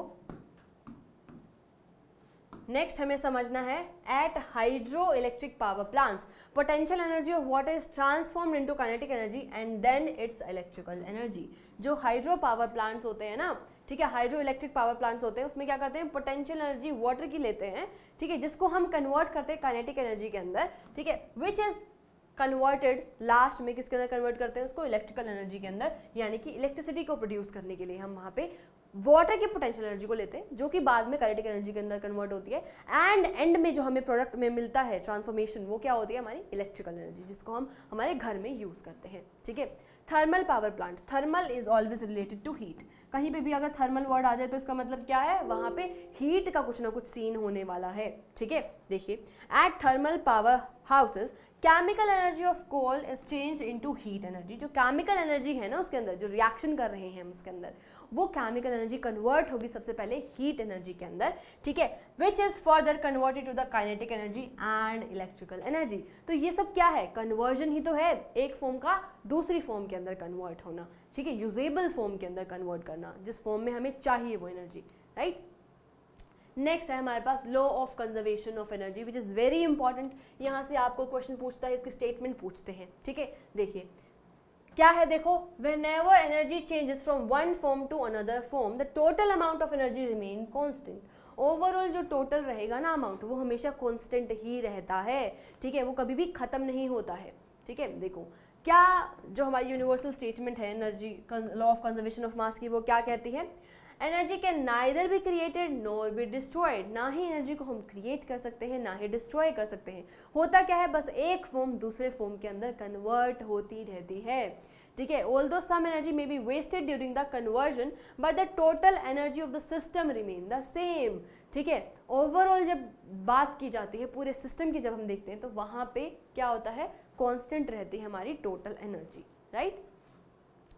नेक्स्ट हमें समझना है, at hydro electric power plants potential energy of water is transformed into kinetic energy and then its electrical energy. जो हाइड्रो पावर प्लांट्स होते हैं ना, ठीक है, हाइड्रो इलेक्ट्रिक पावर प्लांट्स होते हैं, उसमें क्या करते हैं, पोटेंशियल एनर्जी वाटर की लेते हैं, ठीक है, जिसको हम कन्वर्ट करते हैं काइनेटिक एनर्जी के अंदर, ठीक है, विच इज कन्वर्टेड लास्ट में किसके अंदर कन्वर्ट करते हैं, उसको इलेक्ट्रिकल एनर्जी के अंदर, यानी कि इलेक्ट्रिसिटी को प्रोड्यूस करने के लिए हम वहाँ पे वाटर की पोटेंशियल एनर्जी को लेते हैं, जो कि बाद में काइनेटिक एनर्जी के अंदर कन्वर्ट होती है। एंड एंड में जो हमें प्रोडक्ट में मिलता है ट्रांसफॉर्मेशन, वो क्या होती है, हमारी इलेक्ट्रिकल एनर्जी, जिसको हम हमारे घर में यूज़ करते हैं, ठीक है। Thermal power plant, thermal is always related to heat. कहीं पे भी अगर थर्मल वर्ड आ जाए तो इसका मतलब क्या है, वहाँ पे हीट का कुछ ना कुछ सीन होने वाला है, ठीक है। देखिए, at thermal power houses chemical energy of coal is change into heat energy. जो केमिकल एनर्जी है ना उसके अंदर, जो रिएक्शन कर रहे हैं हम उसके अंदर, वो केमिकल एनर्जी कन्वर्ट होगी सबसे पहले हीट एनर्जी के अंदर, ठीक है, which is further converted to the kinetic energy and electrical energy. तो ये सब क्या है, कन्वर्जन ही तो है, एक फॉर्म का दूसरी फॉर्म के अंदर कन्वर्ट होना, ठीक है, यूजेबल फॉर्म के अंदर कन्वर्ट करना, जिस फॉर्म में हमें चाहिए वो एनर्जी, राइट। नेक्स्ट है हमारे पास law of conservation of energy, which is very important. यहाँ से आपको क्वेश्चन पूछता है, इसकी स्टेटमेंट पूछते हैं, ठीक है। देखिए क्या है, देखो, whenever energy changes from one form to another form, the total amount of energy remain constant. Overall जो टोटल रहेगा ना अमाउंट, वो हमेशा कांस्टेंट ही रहता है, ठीक है, वो कभी भी खत्म नहीं होता है, ठीक है। देखो क्या जो हमारी यूनिवर्सल स्टेटमेंट है energy law of conservation of mass की, वो क्या कहती है, energy can neither be created nor be destroyed. ना ही एनर्जी को हम क्रिएट कर सकते हैं, ना ही डिस्ट्रॉय कर सकते हैं। होता क्या है, बस एक फॉर्म दूसरे फॉर्म के अंदर कन्वर्ट होती रहती है, ठीक है। Although some energy may be wasted during the conversion but the total energy of the system remain the same, ठीक है। ओवरऑल जब बात की जाती है पूरे सिस्टम की, जब हम देखते हैं तो वहाँ पे क्या होता है, कॉन्स्टेंट रहती है हमारी टोटल एनर्जी, राइट।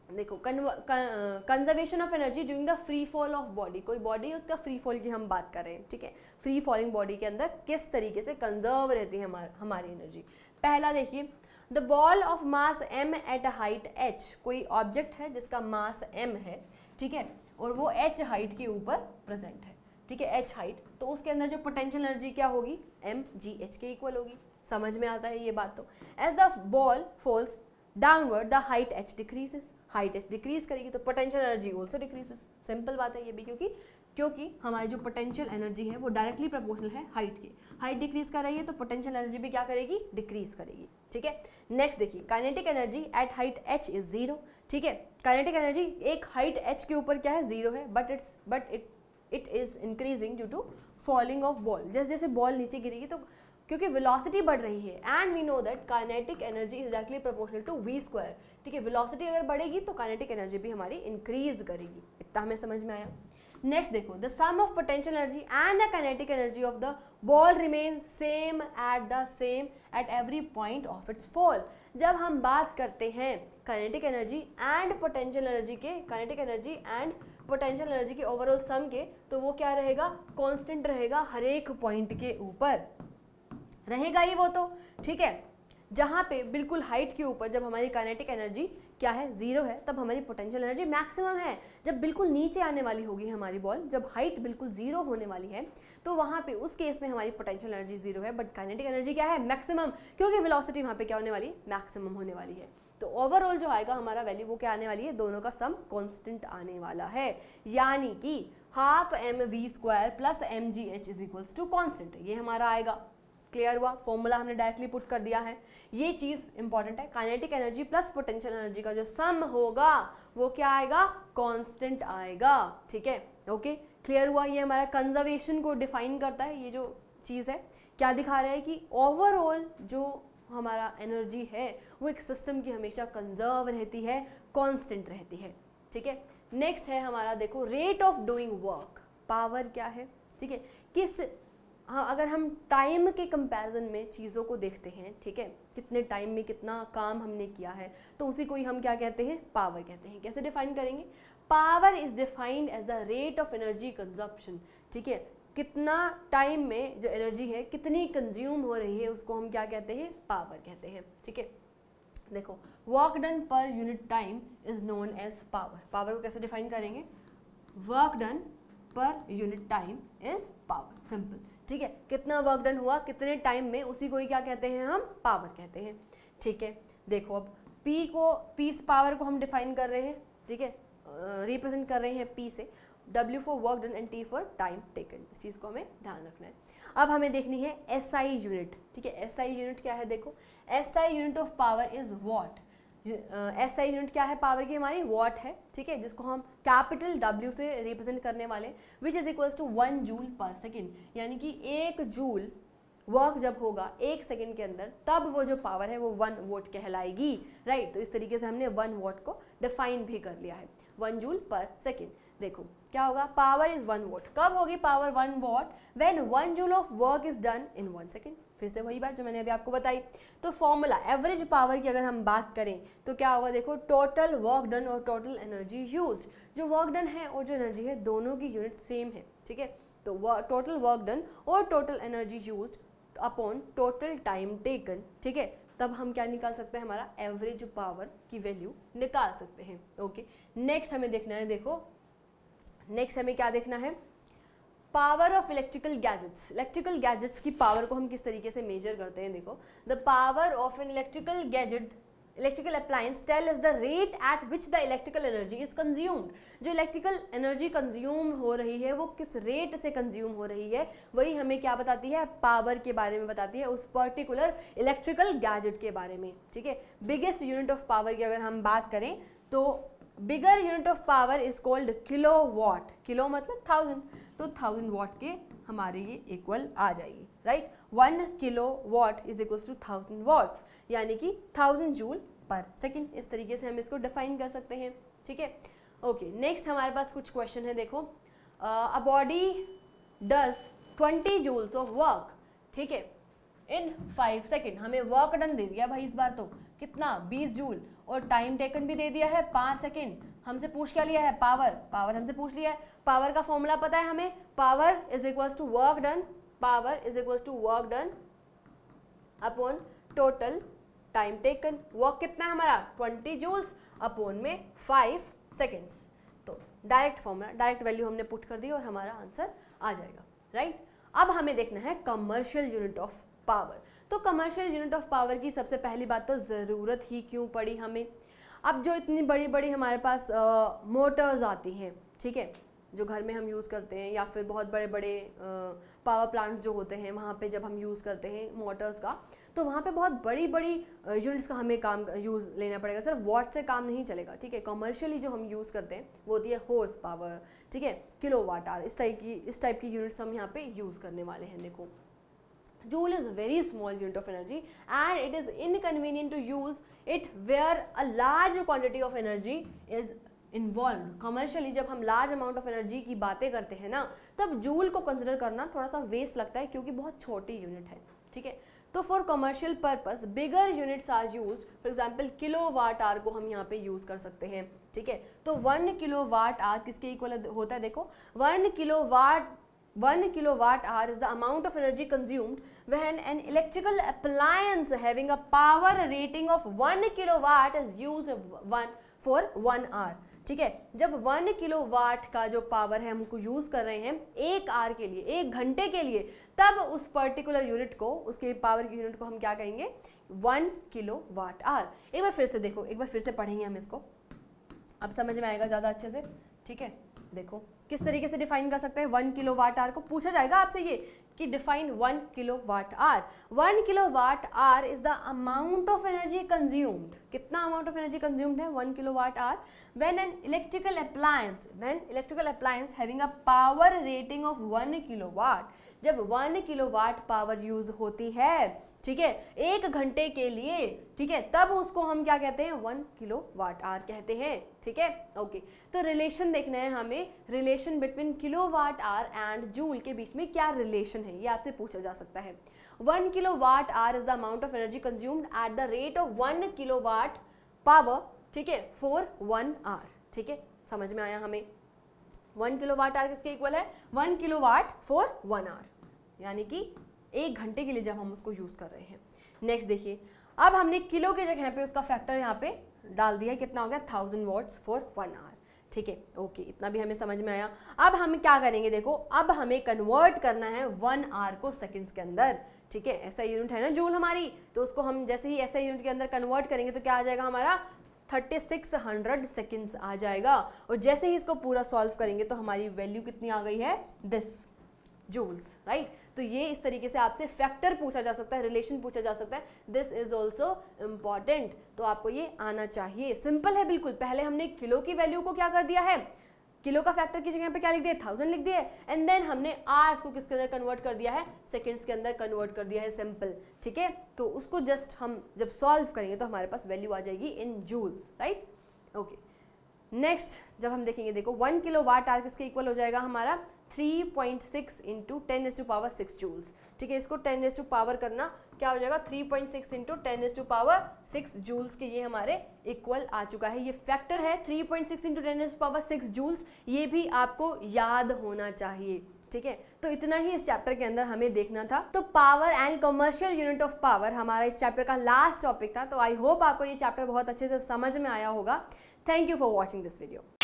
देखो conservation of energy during the free fall of body, कोई बॉडी है उसका फ्री फॉल की हम बात कर रहे हैं, ठीक है, फ्री फॉलिंग बॉडी के अंदर किस तरीके से कंजर्व रहती है हमारी एनर्जी। पहला देखिए, the ball of mass m at a height h, कोई ऑब्जेक्ट है जिसका मास m है, ठीक है, और वो h हाइट के ऊपर प्रेजेंट है, ठीक है, h हाइट, तो उसके अंदर जो पोटेंशियल एनर्जी क्या होगी, mgh के इक्वल होगी। समझ में आता है ये बात। तो as the ball falls downward the height h decreases, height h decrease करेगी तो potential energy also decreases. Simple बात है ये भी, क्योंकि हमारी जो पोटेंशियल एनर्जी है वो डायरेक्टली प्रोपोर्शनल है हाइट के। हाइट डिक्रीज कर रही है तो पोटेंशियल एनर्जी भी क्या करेगी, डिक्रीज करेगी, ठीक है। नेक्स्ट देखिए, kinetic energy at height h is 0, ठीक है, काइनेटिक एनर्जी एक हाइट h के ऊपर क्या है, 0 है, but it is increasing due to falling of ball. जैसे जैसे बॉल नीचे गिरेगी तो क्योंकि वेलोसिटी बढ़ रही है, and we know that kinetic energy is directly proportional to v square, ठीक है, वेलोसिटी अगर बढ़ेगी तो काइनेटिक एनर्जी भी हमारी इंक्रीज करेगी। इतना हमें समझ में आया। नेक्स्ट देखो, the sum of potential energy and the kinetic energy of the ball remain same at every point of its fall. जब हम बात करते हैं kinetic energy and potential energy के, kinetic energy and potential energy के overall sum के, तो वो क्या रहेगा, कांस्टेंट रहेगा, हर एक पॉइंट के ऊपर रहेगा ही वो तो, ठीक है। जहाँ पे बिल्कुल हाइट के ऊपर जब हमारी काइनेटिक एनर्जी क्या है, 0 है, तब हमारी पोटेंशियल एनर्जी मैक्सिमम है। जब बिल्कुल नीचे आने वाली होगी हमारी बॉल, जब हाइट बिल्कुल 0 होने वाली है, तो वहाँ पे उस केस में हमारी पोटेंशियल एनर्जी 0 है, बट काइनेटिक एनर्जी क्या है, मैक्सिमम, क्योंकि वेलोसिटी वहाँ पे क्या होने वाली है, मैक्सिमम होने वाली है। तो ओवरऑल जो आएगा हमारा वैल्यू वो क्या आने वाली है, दोनों का सम कांस्टेंट आने वाला है, यानी कि half mv square plus mgh is equals to constant, ये हमारा आएगा। क्लियर हुआ, फॉर्मूला हमने डायरेक्टली पुट कर दिया है। ये चीज इंपॉर्टेंट है, kinetic energy plus potential energy का जो सम होगा वो क्या आएगा, कांस्टेंट आएगा, ठीक है, ओके। क्लियर हुआ, ये हमारा कंजर्वेशन को डिफाइन करता है। ये जो चीज है क्या दिखा रहा है कि ओवरऑल जो हमारा एनर्जी है वो एक सिस्टम की हमेशा कंजर्व रहती है, कांस्टेंट रहती है, ठीक है। नेक्स्ट है हमारा देखो, rate of doing work, power क्या है, ठीक है, किस, हाँ, अगर हम टाइम के कंपैरिजन में चीज़ों को देखते हैं, ठीक है, कितने टाइम में कितना काम हमने किया है, तो उसी को ही हम क्या कहते हैं, पावर कहते हैं। कैसे डिफाइन करेंगे, power is defined as the rate of energy consumption, ठीक है, कितना टाइम में जो एनर्जी है कितनी कंज्यूम हो रही है उसको हम क्या कहते हैं, पावर कहते हैं, ठीक है। देखो, work done per unit time is known as power. Power को कैसे डिफाइन करेंगे, work done per unit time is power, simple, ठीक है, कितना वर्क डन हुआ कितने टाइम में, उसी को ही क्या कहते हैं, हम पावर कहते हैं, ठीक है। देखो अब P पावर को हम डिफाइन कर रहे हैं, ठीक है, रिप्रेजेंट कर रहे हैं P से, W for work done and T for time taken, इस चीज़ को हमें ध्यान रखना है। अब हमें देखनी है SI यूनिट, ठीक है, SI यूनिट क्या है, देखो SI unit of power is watt. SI unit क्या है पावर की, हमारी वॉट है, ठीक है, जिसको हम कैपिटल W से रिप्रेजेंट करने वाले, which is equals to 1 joule per second, यानी कि 1 जूल वर्क जब होगा 1 सेकेंड के अंदर, तब वो जो पावर है वो 1 वॉट कहलाएगी, राइट। तो इस तरीके से हमने 1 वॉट को डिफाइन भी कर लिया है, 1 जूल पर सेकेंड। देखो क्या होगा, पावर इज 1 वॉट, कब होगी power 1 watt, when 1 joule of work is done in 1 second. फिर से वही बात जो मैंने अभी आपको बताई। तो फॉर्मूला एवरेज पावर की अगर हम बात करें तो क्या होगा, देखो टोटल वर्क डन और टोटल एनर्जी यूज्ड, जो वर्क डन है और जो एनर्जी है दोनों की यूनिट सेम है, ठीक है। तो टोटल वर्क डन और total energy used upon total time taken, ठीक है, तब हम क्या निकाल सकते हैं, हमारा एवरेज पावर की वैल्यू निकाल सकते हैं, ओके। नेक्स्ट हमें देखना है, देखो नेक्स्ट हमें क्या देखना है, power of electrical gadgets. Electrical gadgets की पावर को हम किस तरीके से मेजर करते हैं, देखो the power of an electrical gadget, electrical appliance tell is the rate at which the electrical energy is consumed. जो इलेक्ट्रिकल एनर्जी कंज्यूम हो रही है वो किस रेट से कंज्यूम हो रही है, वही हमें क्या बताती है, पावर के बारे में बताती है, उस पर्टिकुलर इलेक्ट्रिकल गैजेट के बारे में, ठीक है। बिगेस्ट यूनिट ऑफ पावर की अगर हम बात करें तो bigger unit of power is called kilowatt, kilo मतलब 1000, तो 1000 वॉट के हमारे ये इक्वल आ जाएगी, right. 1 kilowatt is equal to 1000 watts, यानी कि 1000 जूल पर सेकेंड। इस तरीके से हम इसको डिफाइन कर सकते हैं, ठीक है, ओके। नेक्स्ट हमारे पास कुछ क्वेश्चन है, देखो a body does 20 joules of work, ठीक है, इन 5 सेकेंड। हमें वर्क डन दे दिया भाई इस बार, तो कितना 20 जूल, और टाइम टेकन भी दे दिया है 5 सेकेंड। हमसे पूछ क्या लिया है, पावर हमसे पूछ लिया है। पावर का फॉर्मूला पता है हमें, power is equals to work done, power is equals to work done upon total time taken. Work कितना है हमारा 20 जूल्स अपॉन में 5 सेकेंड्स। तो डायरेक्ट फॉर्मूला, डायरेक्ट वैल्यू हमने पुट कर दी और हमारा आंसर आ जाएगा, राइट। अब हमें देखना है कमर्शियल यूनिट ऑफ पावर। तो कमर्शियल यूनिट ऑफ पावर की सबसे पहली बात तो ज़रूरत ही क्यों पड़ी हमें। अब जो इतनी बड़ी बड़ी हमारे पास मोटर्स आती हैं, ठीक है, जो घर में हम यूज़ करते हैं, या फिर बहुत बड़े बड़े पावर प्लांट्स जो होते हैं वहाँ पे जब हम यूज़ करते हैं मोटर्स का, तो वहाँ पे बहुत बड़ी बड़ी यूनिट्स का हमें काम यूज़ लेना पड़ेगा। सिर्फ वॉट से काम नहीं चलेगा, ठीक है। कमर्शियली जो हम यूज़ करते हैं वो होती है हॉर्स पावर, ठीक है, किलोवाट आवर, इस टाइप की यूनिट्स हम यहाँ पे यूज़ करने वाले हैं। देखो, Joule is a very small unit of energy and it is inconvenient to use it where a large quantity of energy is involved. Commercially जब हम large amount of energy की बातें करते हैं ना, तब जूल को कंसिडर करना थोड़ा सा वेस्ट लगता है क्योंकि बहुत छोटी यूनिट है, ठीक है। तो for commercial purpose bigger units are used, for example kilowatt hour को हम यहाँ पे यूज़ कर सकते हैं, ठीक है। तो 1 किलोवाट आवर किसके इक्वल होता है, देखो 1 kilowatt hour is the amount of energy consumed when an electrical appliance having a power rating of 1 kilowatt is used for 1 hour, ठीक है। जब 1 किलोवाट का जो पावर है हमको यूज़ कर रहे हैं 1 आवर के लिए, 1 घंटे के लिए, तब उस पर्टिकुलर यूनिट को, उसके पावर की यूनिट को हम क्या कहेंगे, 1 किलोवाट आवर। एक बार फिर से देखो, एक बार फिर से पढ़ेंगे हम इसको, अब समझ में आएगा ज़्यादा अच्छे से, ठीक है। देखो किस तरीके से डिफाइन कर सकते हैं 1 किलोवाट आवर को। पूछा जाएगा आपसे ये कि define 1 kilowatt hour. 1 kilowatt hour is the amount of energy consumed. कितना अमाउंट ऑफ एनर्जी कंज्यूम्ड है 1 kilowatt hour when an electrical appliance having a power rating of 1 kilowatt. जब 1 किलोवाट पावर यूज होती है, ठीक है, 1 घंटे के लिए, ठीक है, तब उसको हम क्या कहते हैं 1 किलोवाट आवर कहते हैं, ठीक है। ओके, तो रिलेशन देखना है हमें, relation between kilowatt hour and joule के बीच में क्या रिलेशन है, ये आपसे पूछा जा सकता है। 1 kilowatt hour is the amount of energy consumed at the rate of 1 kilowatt power, ठीक है, फॉर 1 आवर, ठीक है। समझ में आया हमें। 1 किलोवाट आवर किसके इक्वल है, 1 किलोवाट फॉर 1 आवर, यानी कि 1 घंटे के लिए जब हम उसको यूज़ कर रहे हैं। नेक्स्ट देखिए, अब हमने किलो के जगह पे उसका फैक्टर यहाँ पे डाल दिया, कितना हो गया 1000 वॉट्स फॉर 1 आवर, ठीक है। ओके, इतना भी हमें समझ में आया। अब हम क्या करेंगे, देखो अब हमें कन्वर्ट करना है 1 आवर को सेकंड्स के अंदर, ठीक है। ऐसा यूनिट है ना जूल हमारी, तो उसको हम जैसे ही ऐसा यूनिट के अंदर कन्वर्ट करेंगे तो क्या आ जाएगा हमारा 3600 सेकेंड्स आ जाएगा। और जैसे ही इसको पूरा सॉल्व करेंगे तो हमारी वैल्यू कितनी आ गई है, दिस जूल्स, राइट। तो ये इस तरीके से आपसे फैक्टर पूछा जा सकता है, रिलेशन पूछा जा सकता है। दिस इज ऑल्सो इम्पॉर्टेंट, तो आपको ये आना चाहिए। सिंपल है बिल्कुल। पहले हमने किलो की वैल्यू को क्या कर दिया है, किलो का फैक्टर की जगह पे क्या लिख दिया, 1000 लिख दिया है, एंड देन हमने आवर्स को किसके अंदर कन्वर्ट कर दिया है, सेकेंड्स के अंदर कन्वर्ट कर दिया है, सिंपल, ठीक है। तो उसको जस्ट हम जब सॉल्व करेंगे तो हमारे पास वैल्यू आ जाएगी in joules, right. Okay, next जब हम देखेंगे, देखो 1 किलोवाट आवर किसके इक्वल हो जाएगा हमारा 3.6 इंटू 10⁻6 जूल्स, ठीक है। इसको 10 करना क्या हो जाएगा 3.6 इंटू 10⁻6 जूल्स के ये हमारे इक्वल आ चुका है। ये फैक्टर है 3.6 इंटू 10⁻6 जूल्स, ये भी आपको याद होना चाहिए, ठीक है। तो इतना ही इस चैप्टर के अंदर हमें देखना था। तो power and commercial unit of power हमारा इस चैप्टर का लास्ट टॉपिक था। तो आई होप आपको ये चैप्टर बहुत अच्छे से समझ में आया होगा। Thank you for watching this video.